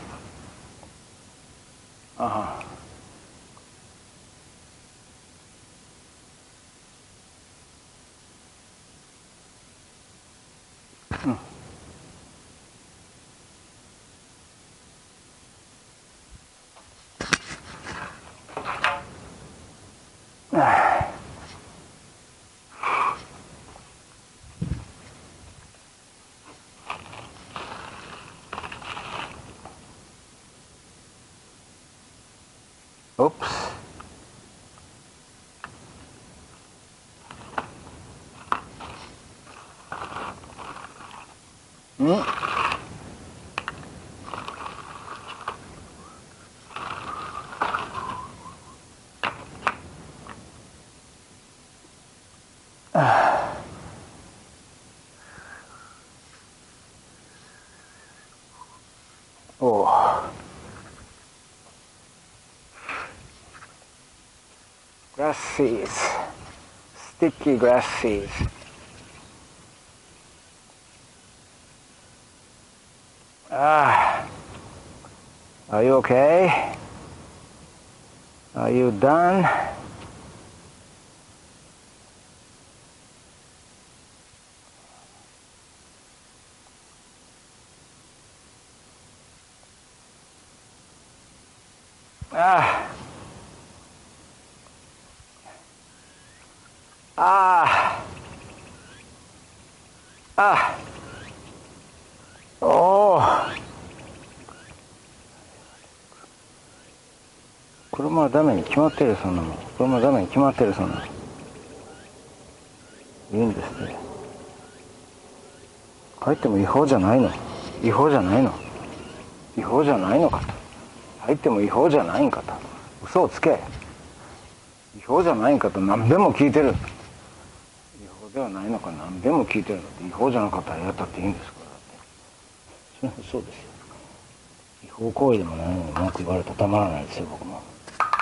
S1: Uh-huh. Mm. Ah. Oops. Mm. Ah. Oh. Grass seeds. Sticky grass seeds. Ah. Are you okay? Are you done? Ah. Ah. Ah. Oh. 車はダメに決まってる、そんなもん。車はダメに決まってる、そんなの。いいんですね。入っても違法じゃないの？違法じゃないの？違法じゃないのかと。入っても違法じゃないんかと。嘘をつけ。違法じゃないんかと何べも聞いてる。違法ではないのか何べも聞いてるのって、違法じゃなかったらやったっていいんですからって。そうですよ。違法行為でもないのに文句言われたらたまらないですよ、僕も。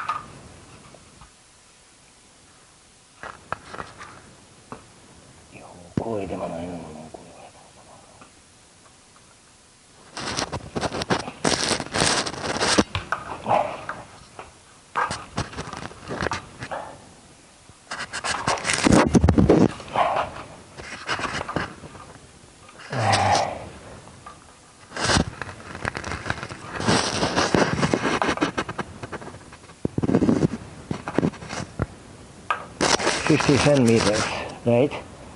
S1: 違法行為でもないのに文句言われたらたまらない。fifty centimeters, right?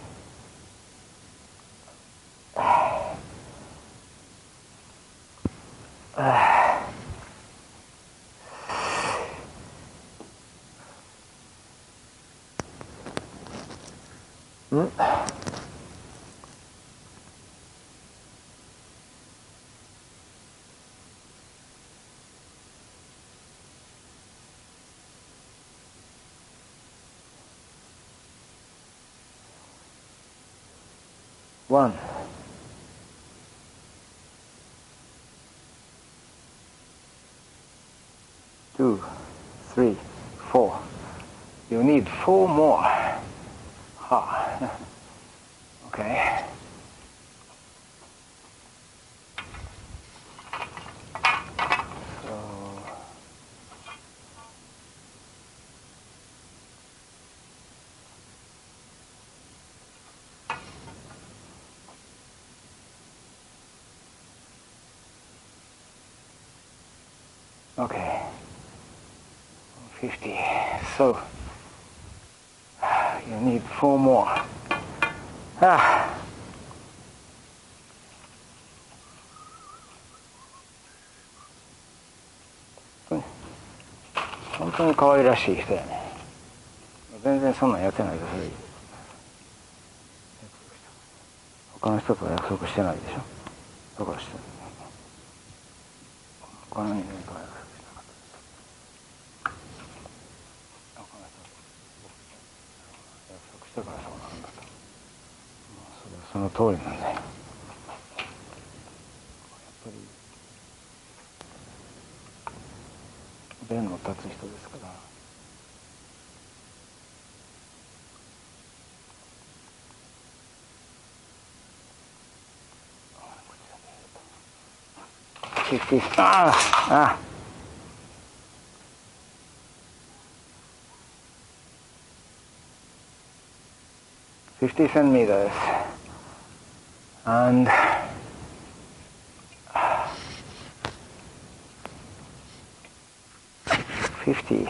S1: Hmm? One. Two, three, four. You need four more. Ha. Okay. So okay. Fifty. So you need four more. Ah.本当に可愛らしい人やね。全然そんなんやってないですよ。他の人とは約束してないでしょ。だからして他の人間とは約束してなかった。他の人と約束してからそうなんだと。それはその通りなんだよ。やっぱり弁の立つ人ですから。ああ、fifty centimeters and fifty.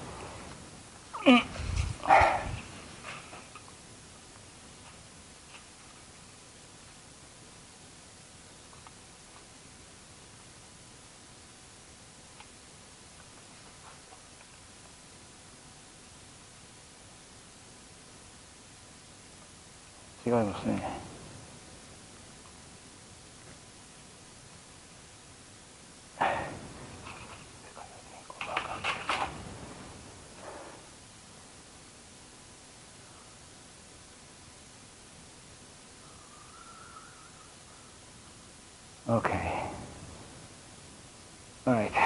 S1: 違いますね。Okay. All right.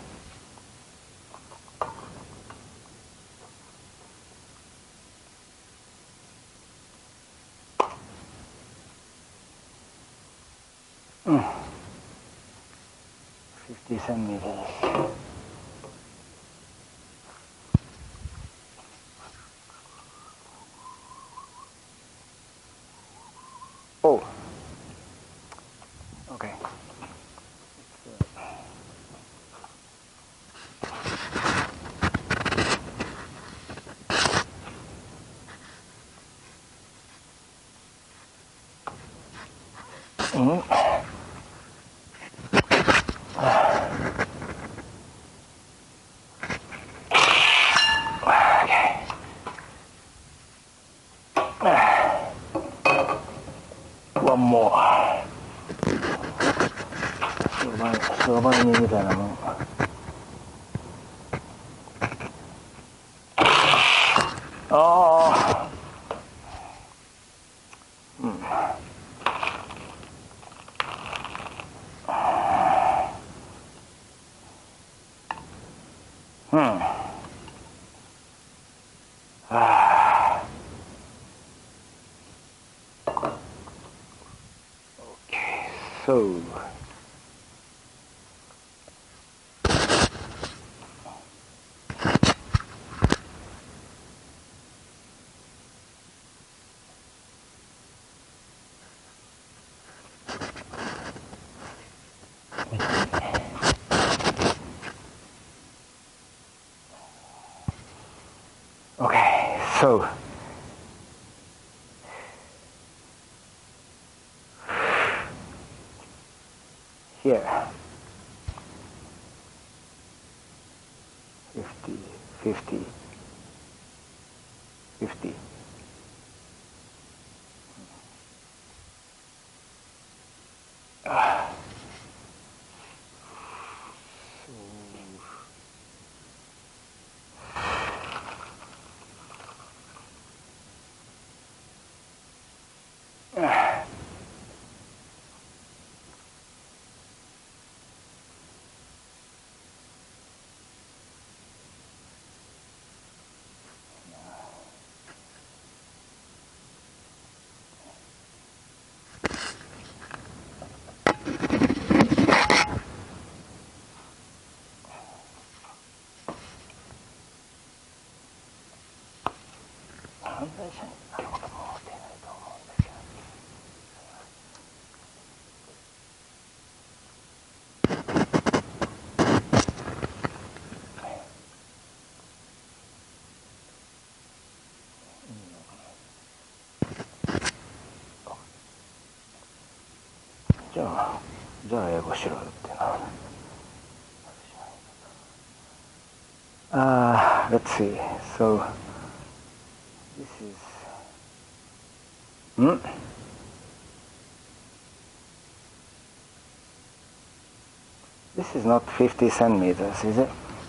S1: Mm. fifty centimeters. Oh. Okay. Mm. One more. 商売人みたいなもん。ああ。うん。うん。ああ。Okay, so. Okay, so here, fifty, fifty, fifty. Ah. Ah. Uh, let's see. So this is hmm? This is not fifty centimeters, is it?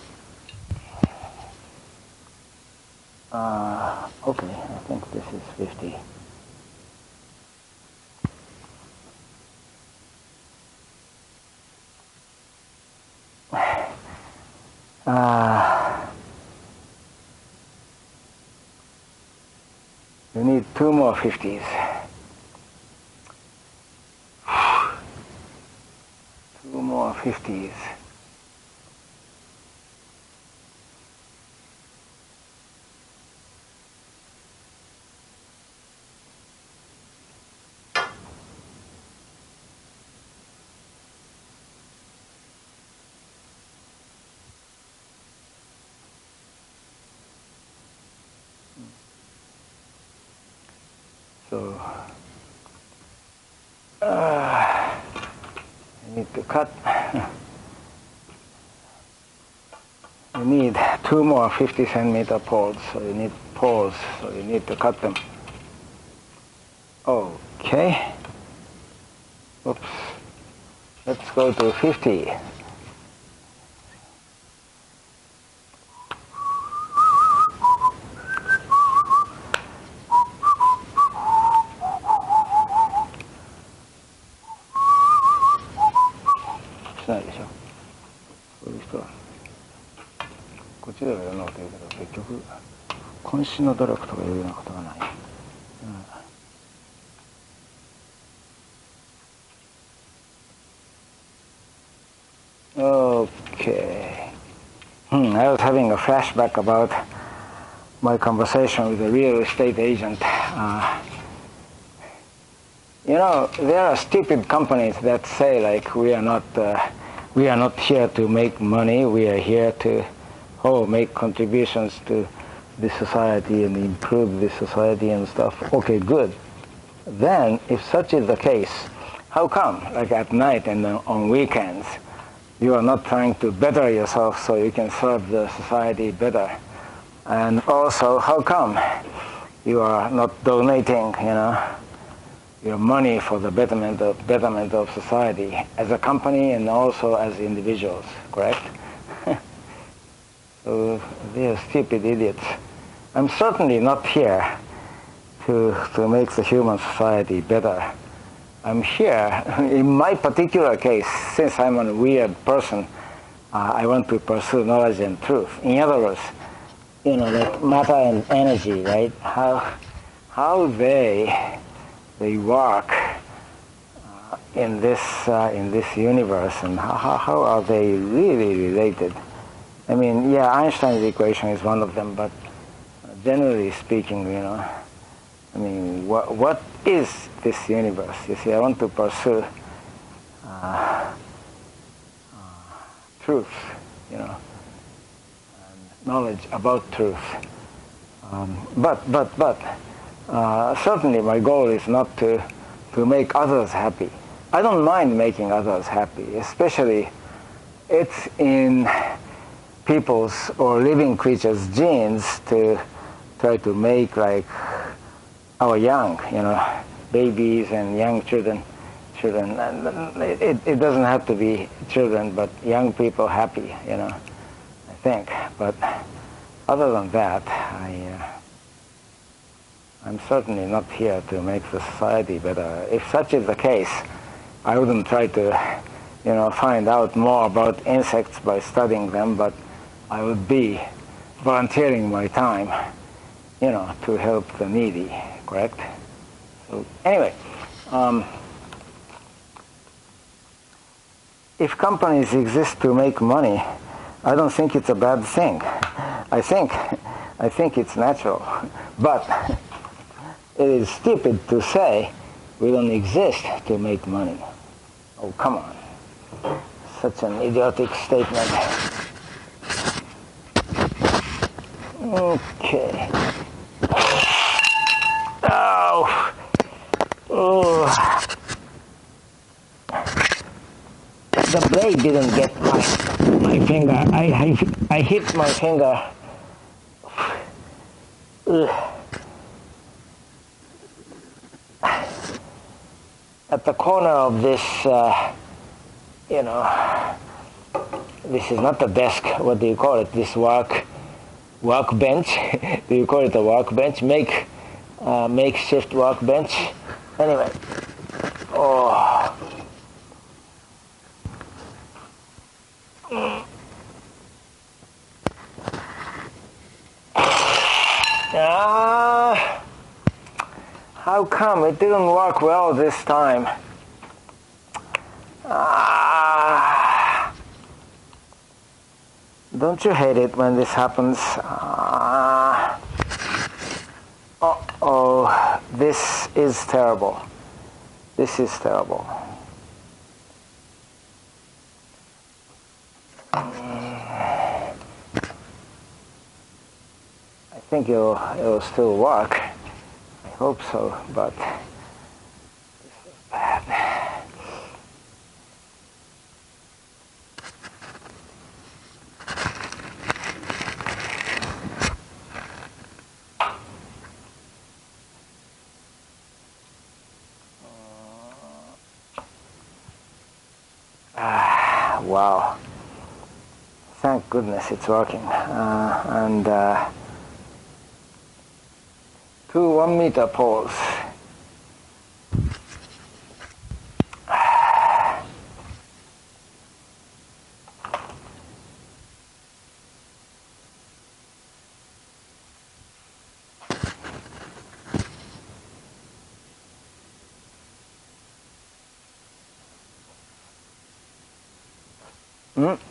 S1: Uh, okay, I think this is fifty. Uh, you need two more fifties. Two more fifties. So, uh, I need to cut. You need two more fifty centimeter poles, so you need poles, so you need to cut them. Okay. Oops. Let's go to fifty. Okay. Hmm, I was having a flashback about my conversation with a real estate agent. Uh, you know, there are stupid companies that say like we are not uh, we are not here to make money. We are here to oh make contributions to the society and improve the society and stuff. Okay, good. Then, if such is the case, How come, like at night and then on weekends, you are not trying to better yourself so you can serve the society better? And also, how come you are not donating, you know, your money for the betterment of betterment of society as a company and also as individuals, correct? So they are stupid idiots. I'm certainly not here to to make the human society better. I'm here, in my particular case, since I'm a weird person, uh, I want to pursue knowledge and truth. In other words, you know, like matter and energy, right? How how they they work uh, in this uh, in this universe, and how how are they really related? I mean, yeah, Einstein's equation is one of them, but generally speaking, you know, I mean, what what is this universe? You see, I want to pursue uh, uh, truth, you know, and knowledge about truth. Um, but but but uh, certainly, my goal is not to to make others happy. I don't mind making others happy, especially it's in people's or living creatures' genes to try to make like our young, you know, babies and young children, children. It, it doesn't have to be children, but young people happy, you know, I think. But other than that, I, uh, I'm certainly not here to make the society better. If such is the case, I wouldn't try to, you know, find out more about insects by studying them, but I would be volunteering my time, you know, to help the needy, correct? So anyway, um, if companies exist to make money, I don't think it's a bad thing. I think, I think it's natural. But it is stupid to say we don't exist to make money. Oh, come on. Such an idiotic statement. Okay. Oh. Oh. The blade didn't get my, my finger. I, I, I hit my finger. Ugh. At the corner of this, uh, you know, this is not a desk. What do you call it? This work. Workbench, do you call it a workbench? Make uh, makeshift workbench. Anyway, oh, ah, how come it didn't work well this time? Ah. Don't you hate it when this happens? Uh, oh, this is terrible. This is terrible. I think it'll, it'll still work. I hope so, but this is bad. Wow. Thank goodness it's working. Uh, and uh, two one meter poles. Hmm?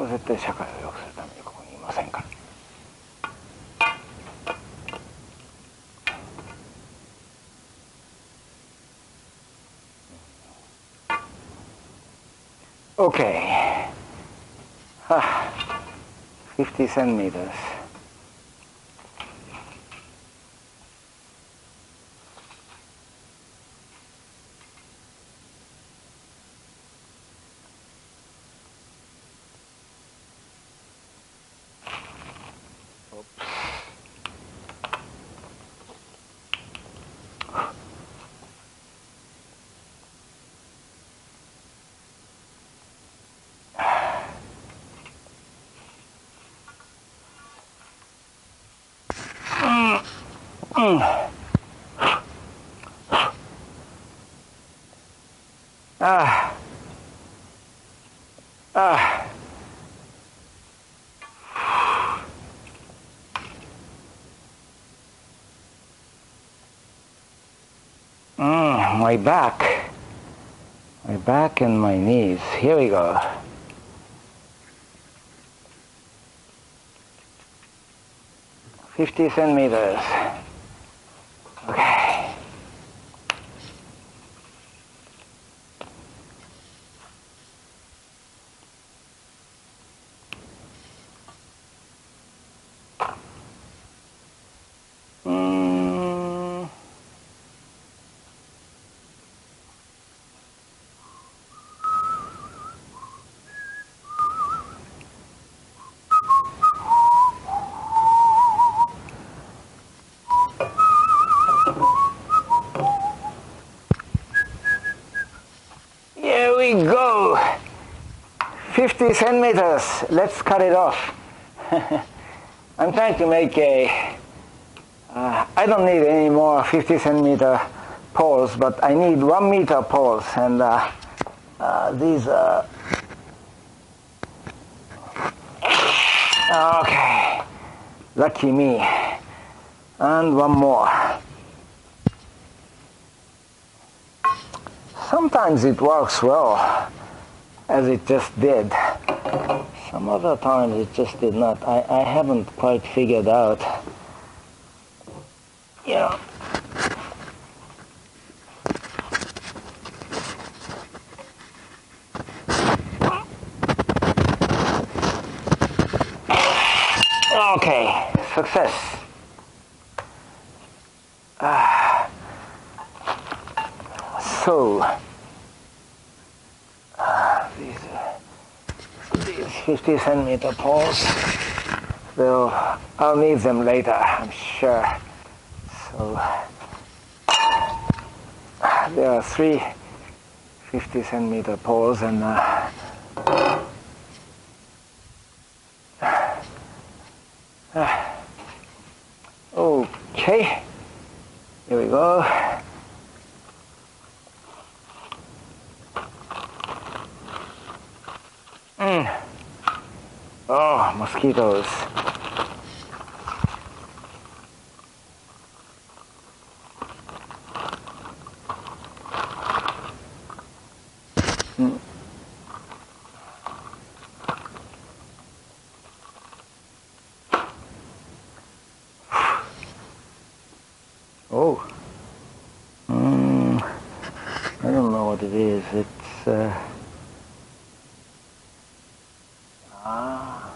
S1: は絶対社会を良くするためにここにいませんから。Okay. Ah, fifty centimeters. Mm. Ah. Ah. Mm, my back. My back and my knees. Here we go. fifty centimeters. Okay. Mm. Here we go. fifty centimeters. Let's cut it off. I'm trying to make a uh, I don't need any more fifty centimeter poles, but I need one meter poles, and uh, uh, these are okay. Lucky me. And one more. Sometimes it works well, as it just did. Some other times it just did not. I, I haven't quite figured out. You know. Okay, success. Ah. So, uh, these, uh, these fifty centimeter poles, they'll, I'll need them later, I'm sure. So, there are three fifty centimeter poles, and uh, uh, okay, here we go. Mm. Oh, mosquitoes. Mm. Oh. Mm. I don't know what it is. It's uh, ah.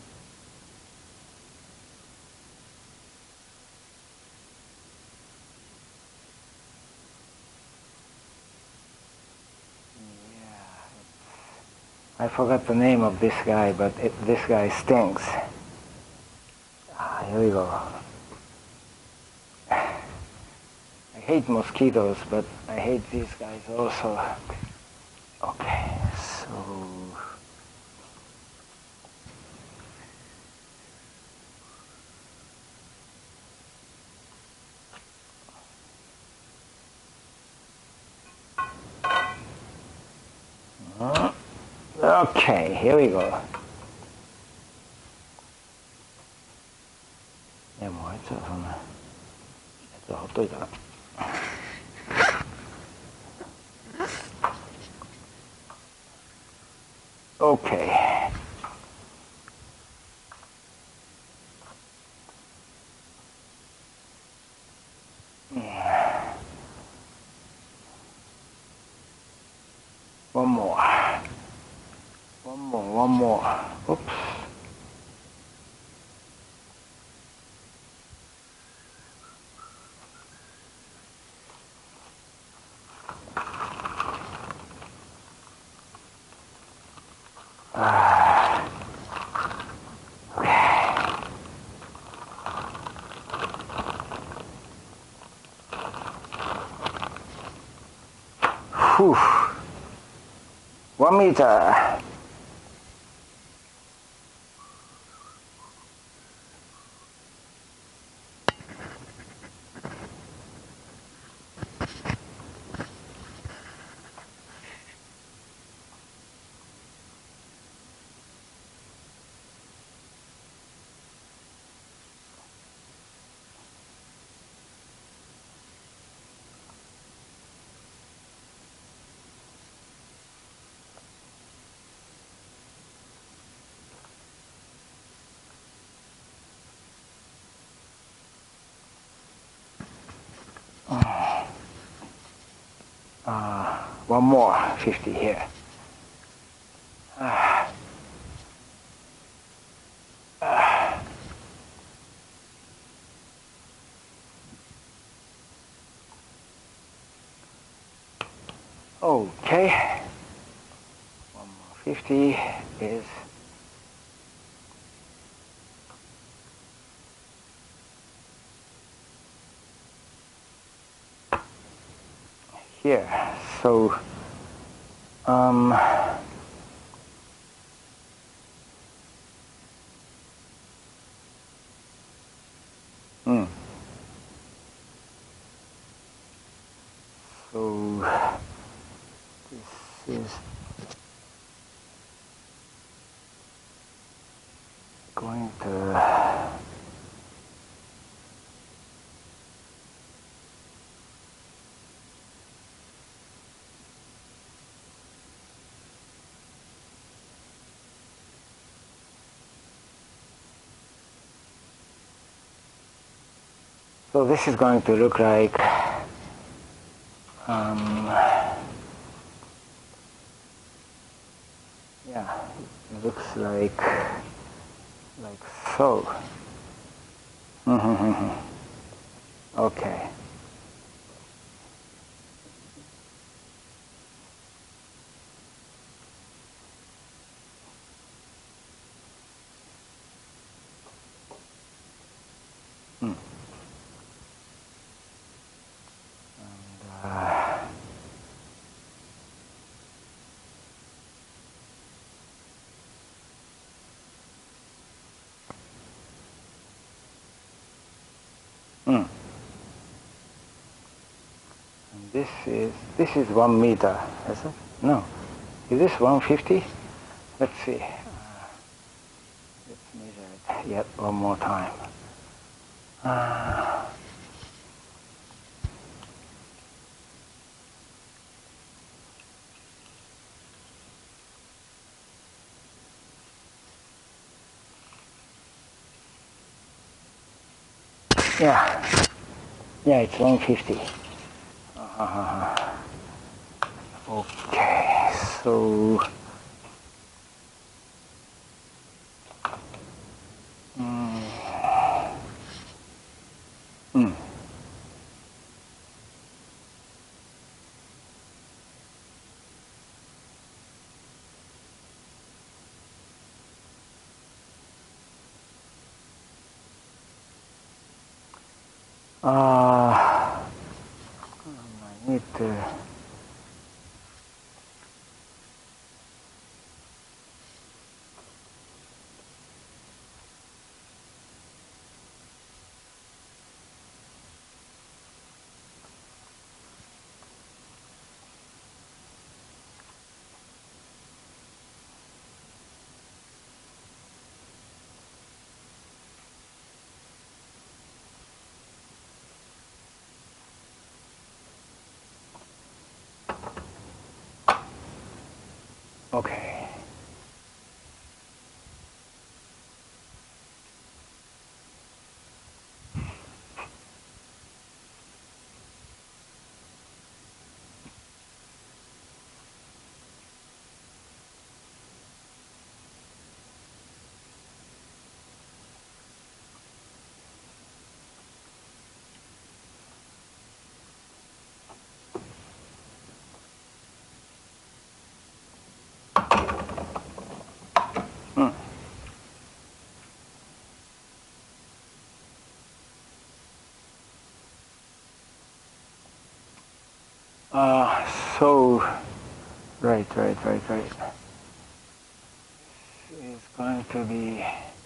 S1: I forgot the name of this guy, but it, this guy stinks. Ah, here we go. I hate mosquitoes, but I hate these guys also. Okay, so... Okay, here we go. いやもうあいつはそんなやつはほっといたら。Okay. One more. One more, one more. Oops. Ah. Okay. Whew. One meter. Uh, one more, fifty here. Uh, uh, okay. One more fifty is here. So, um, hmm. So this is going to so this is going to look like um, yeah, it looks like like so. Okay. Hmm. And, uh, hmm. And this is this is one meter, is it? No. Is this one fifty? Let's see. Uh, let's measure it yet one more time. Uh, yeah, yeah, it's one fifty. Uh, okay, so mm, mm. Uh, I need to. Uh, so, right, right, right, right. It's going to be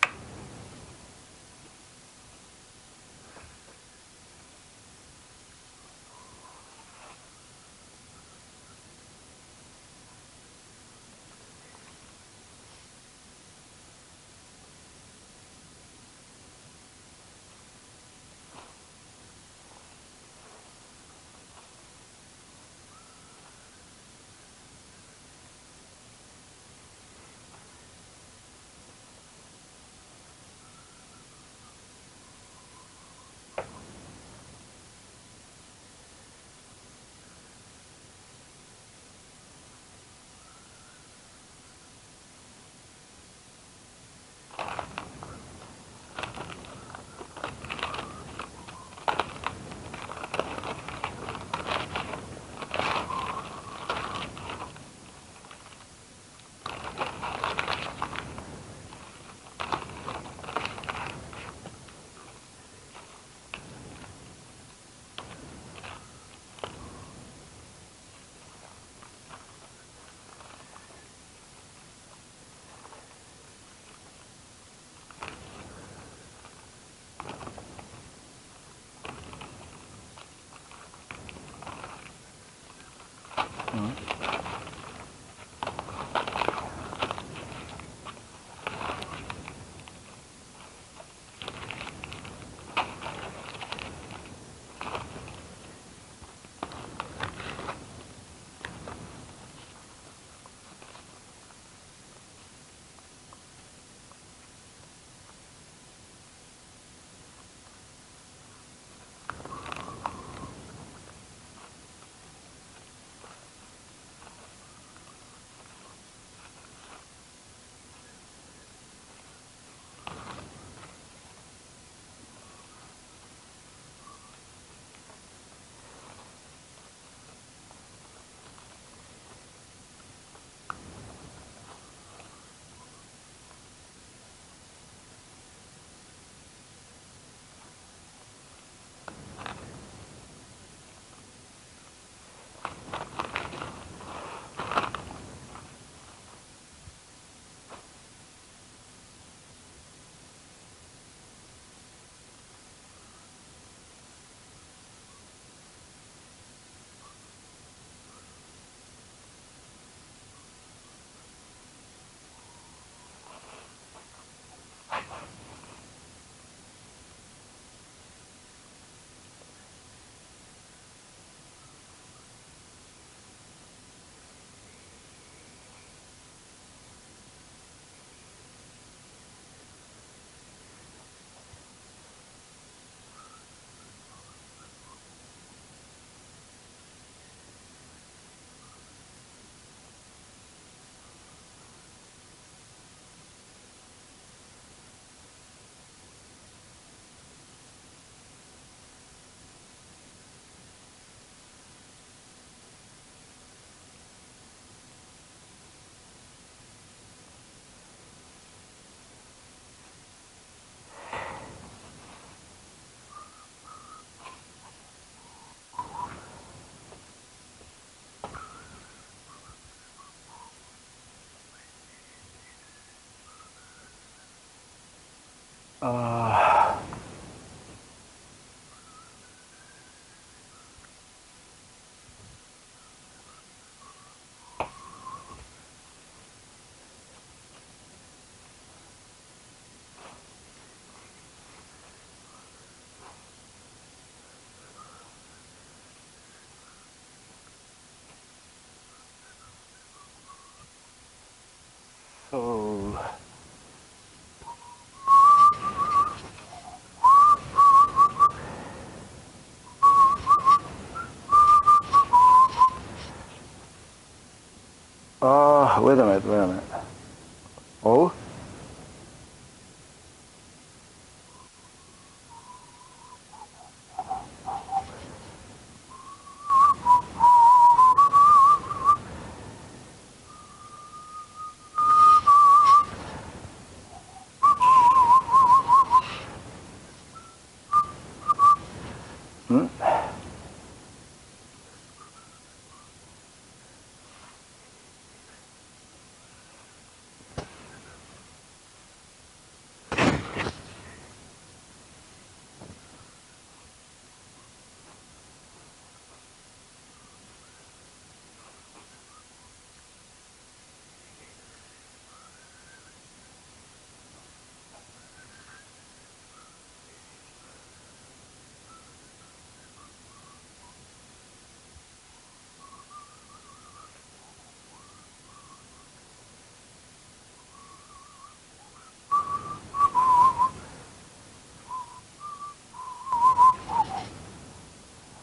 S1: uh, so oh, wait a minute, wait a minute. Oh, hmm?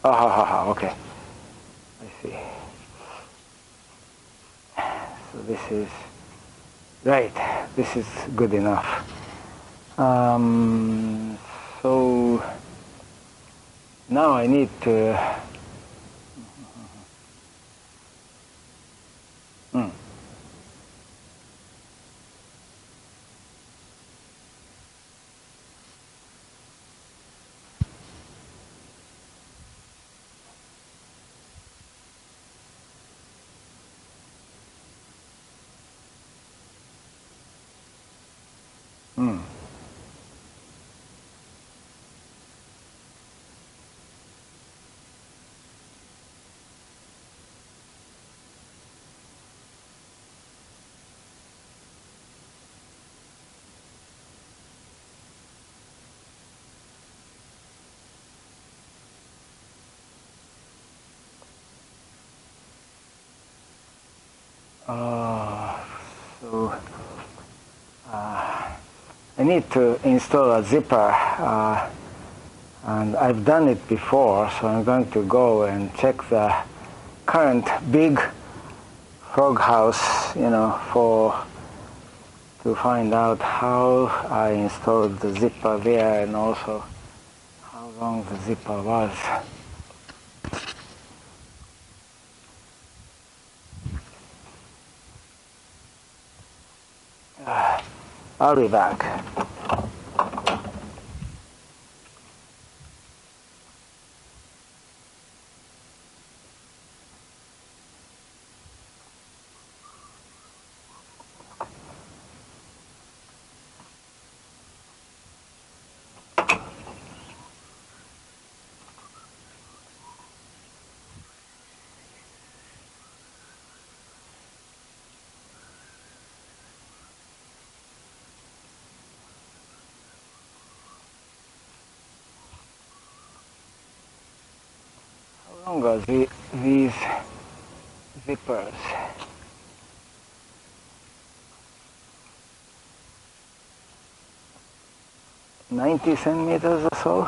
S1: Oh, ha, ha, ha, okay. I see. So this is, right, this is good enough. Um, so now I need to, mm. Mm. Uh, so uh, I need to install a zipper, uh, and I've done it before, so I'm going to go and check the current big frog house, you know, for to find out how I installed the zipper there and also how long the zipper was. Uh, I'll be back. How long are the, these zippers? ninety centimeters or so?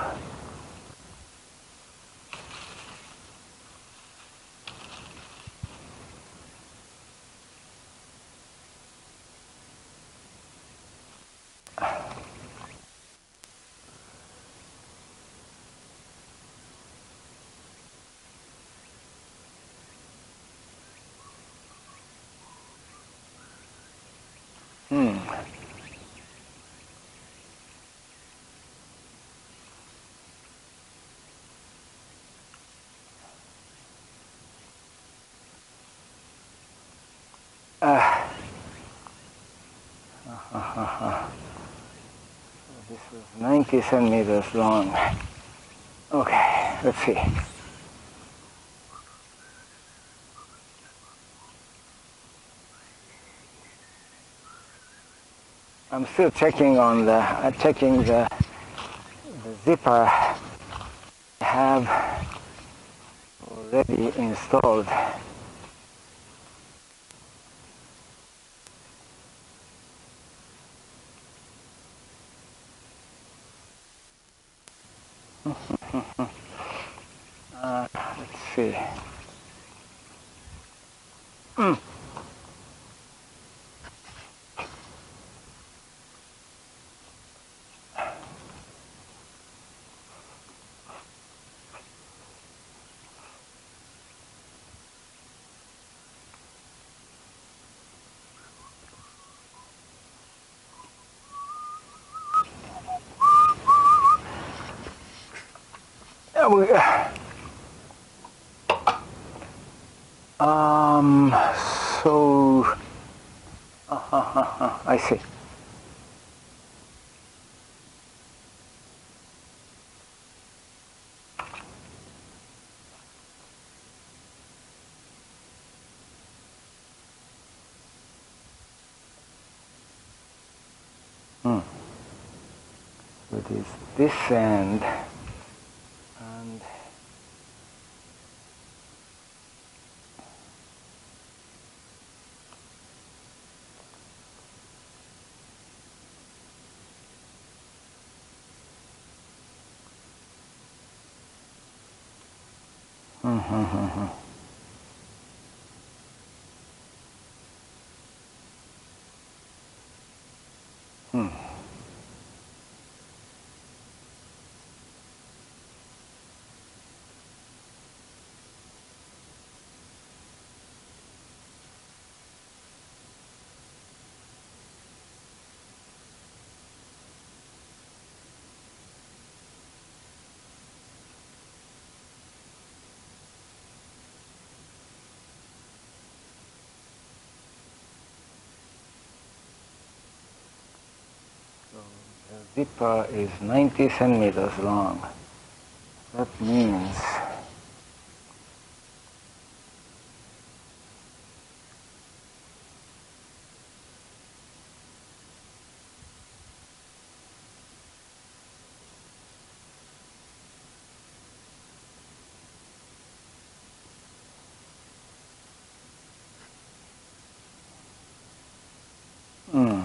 S1: Hmm. Uh, uh, uh, uh. This is ninety centimeters long. Okay, let's see. I'm still checking on the, uh, checking the, the zipper I have already installed. uh, let's see. Mm. Yeah, we, um, so, uh, uh, uh, uh, I see. Hmm. So it is this end, and Mm-hmm. Hmm. So the zipper is ninety centimeters long. That means mm,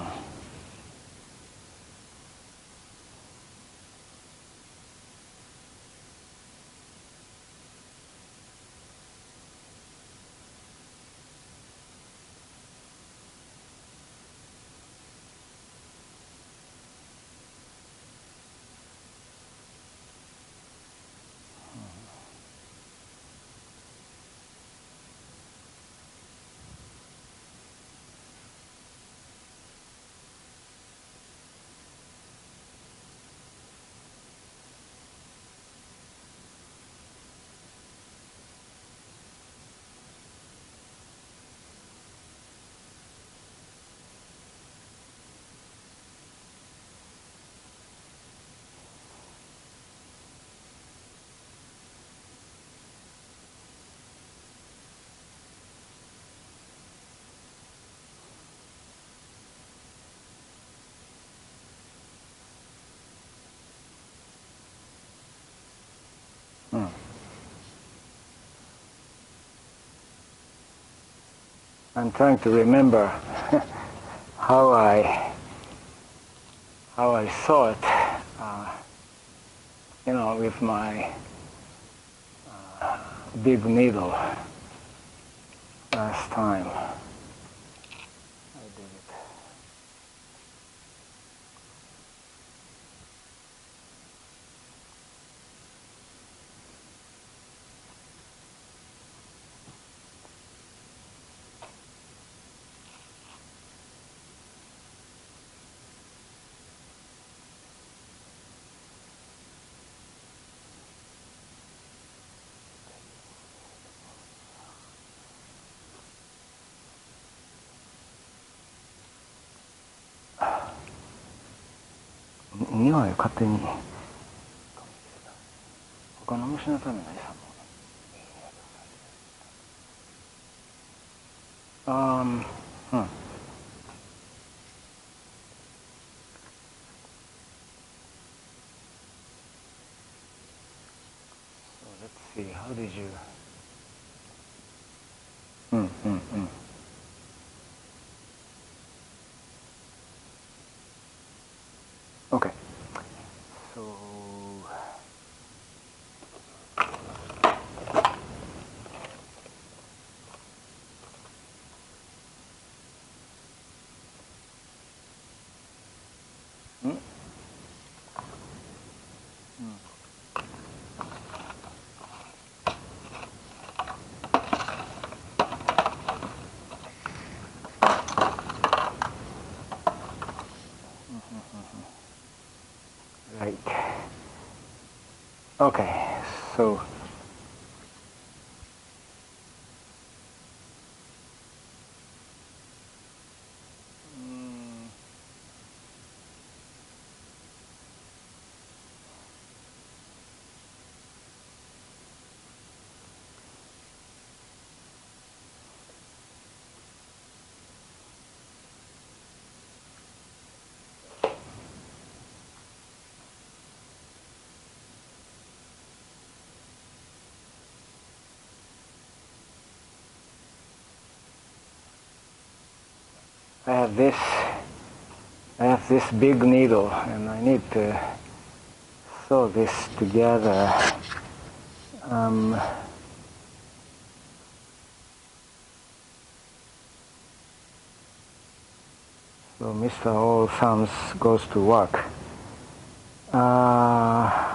S1: mm. I'm trying to remember how I how I saw it, uh, you know, with my uh, big needle last time I did it.匂い勝手に他の虫のための餌も。Um, hmm. So let's see, how did you... Hmm, hmm, hmm. Okay. So... Hmm? Hmm. Right. Okay, so mm, I have this I have this big needle and I need to sew this together. Um, So Mister All Thumbs goes to work. Uh,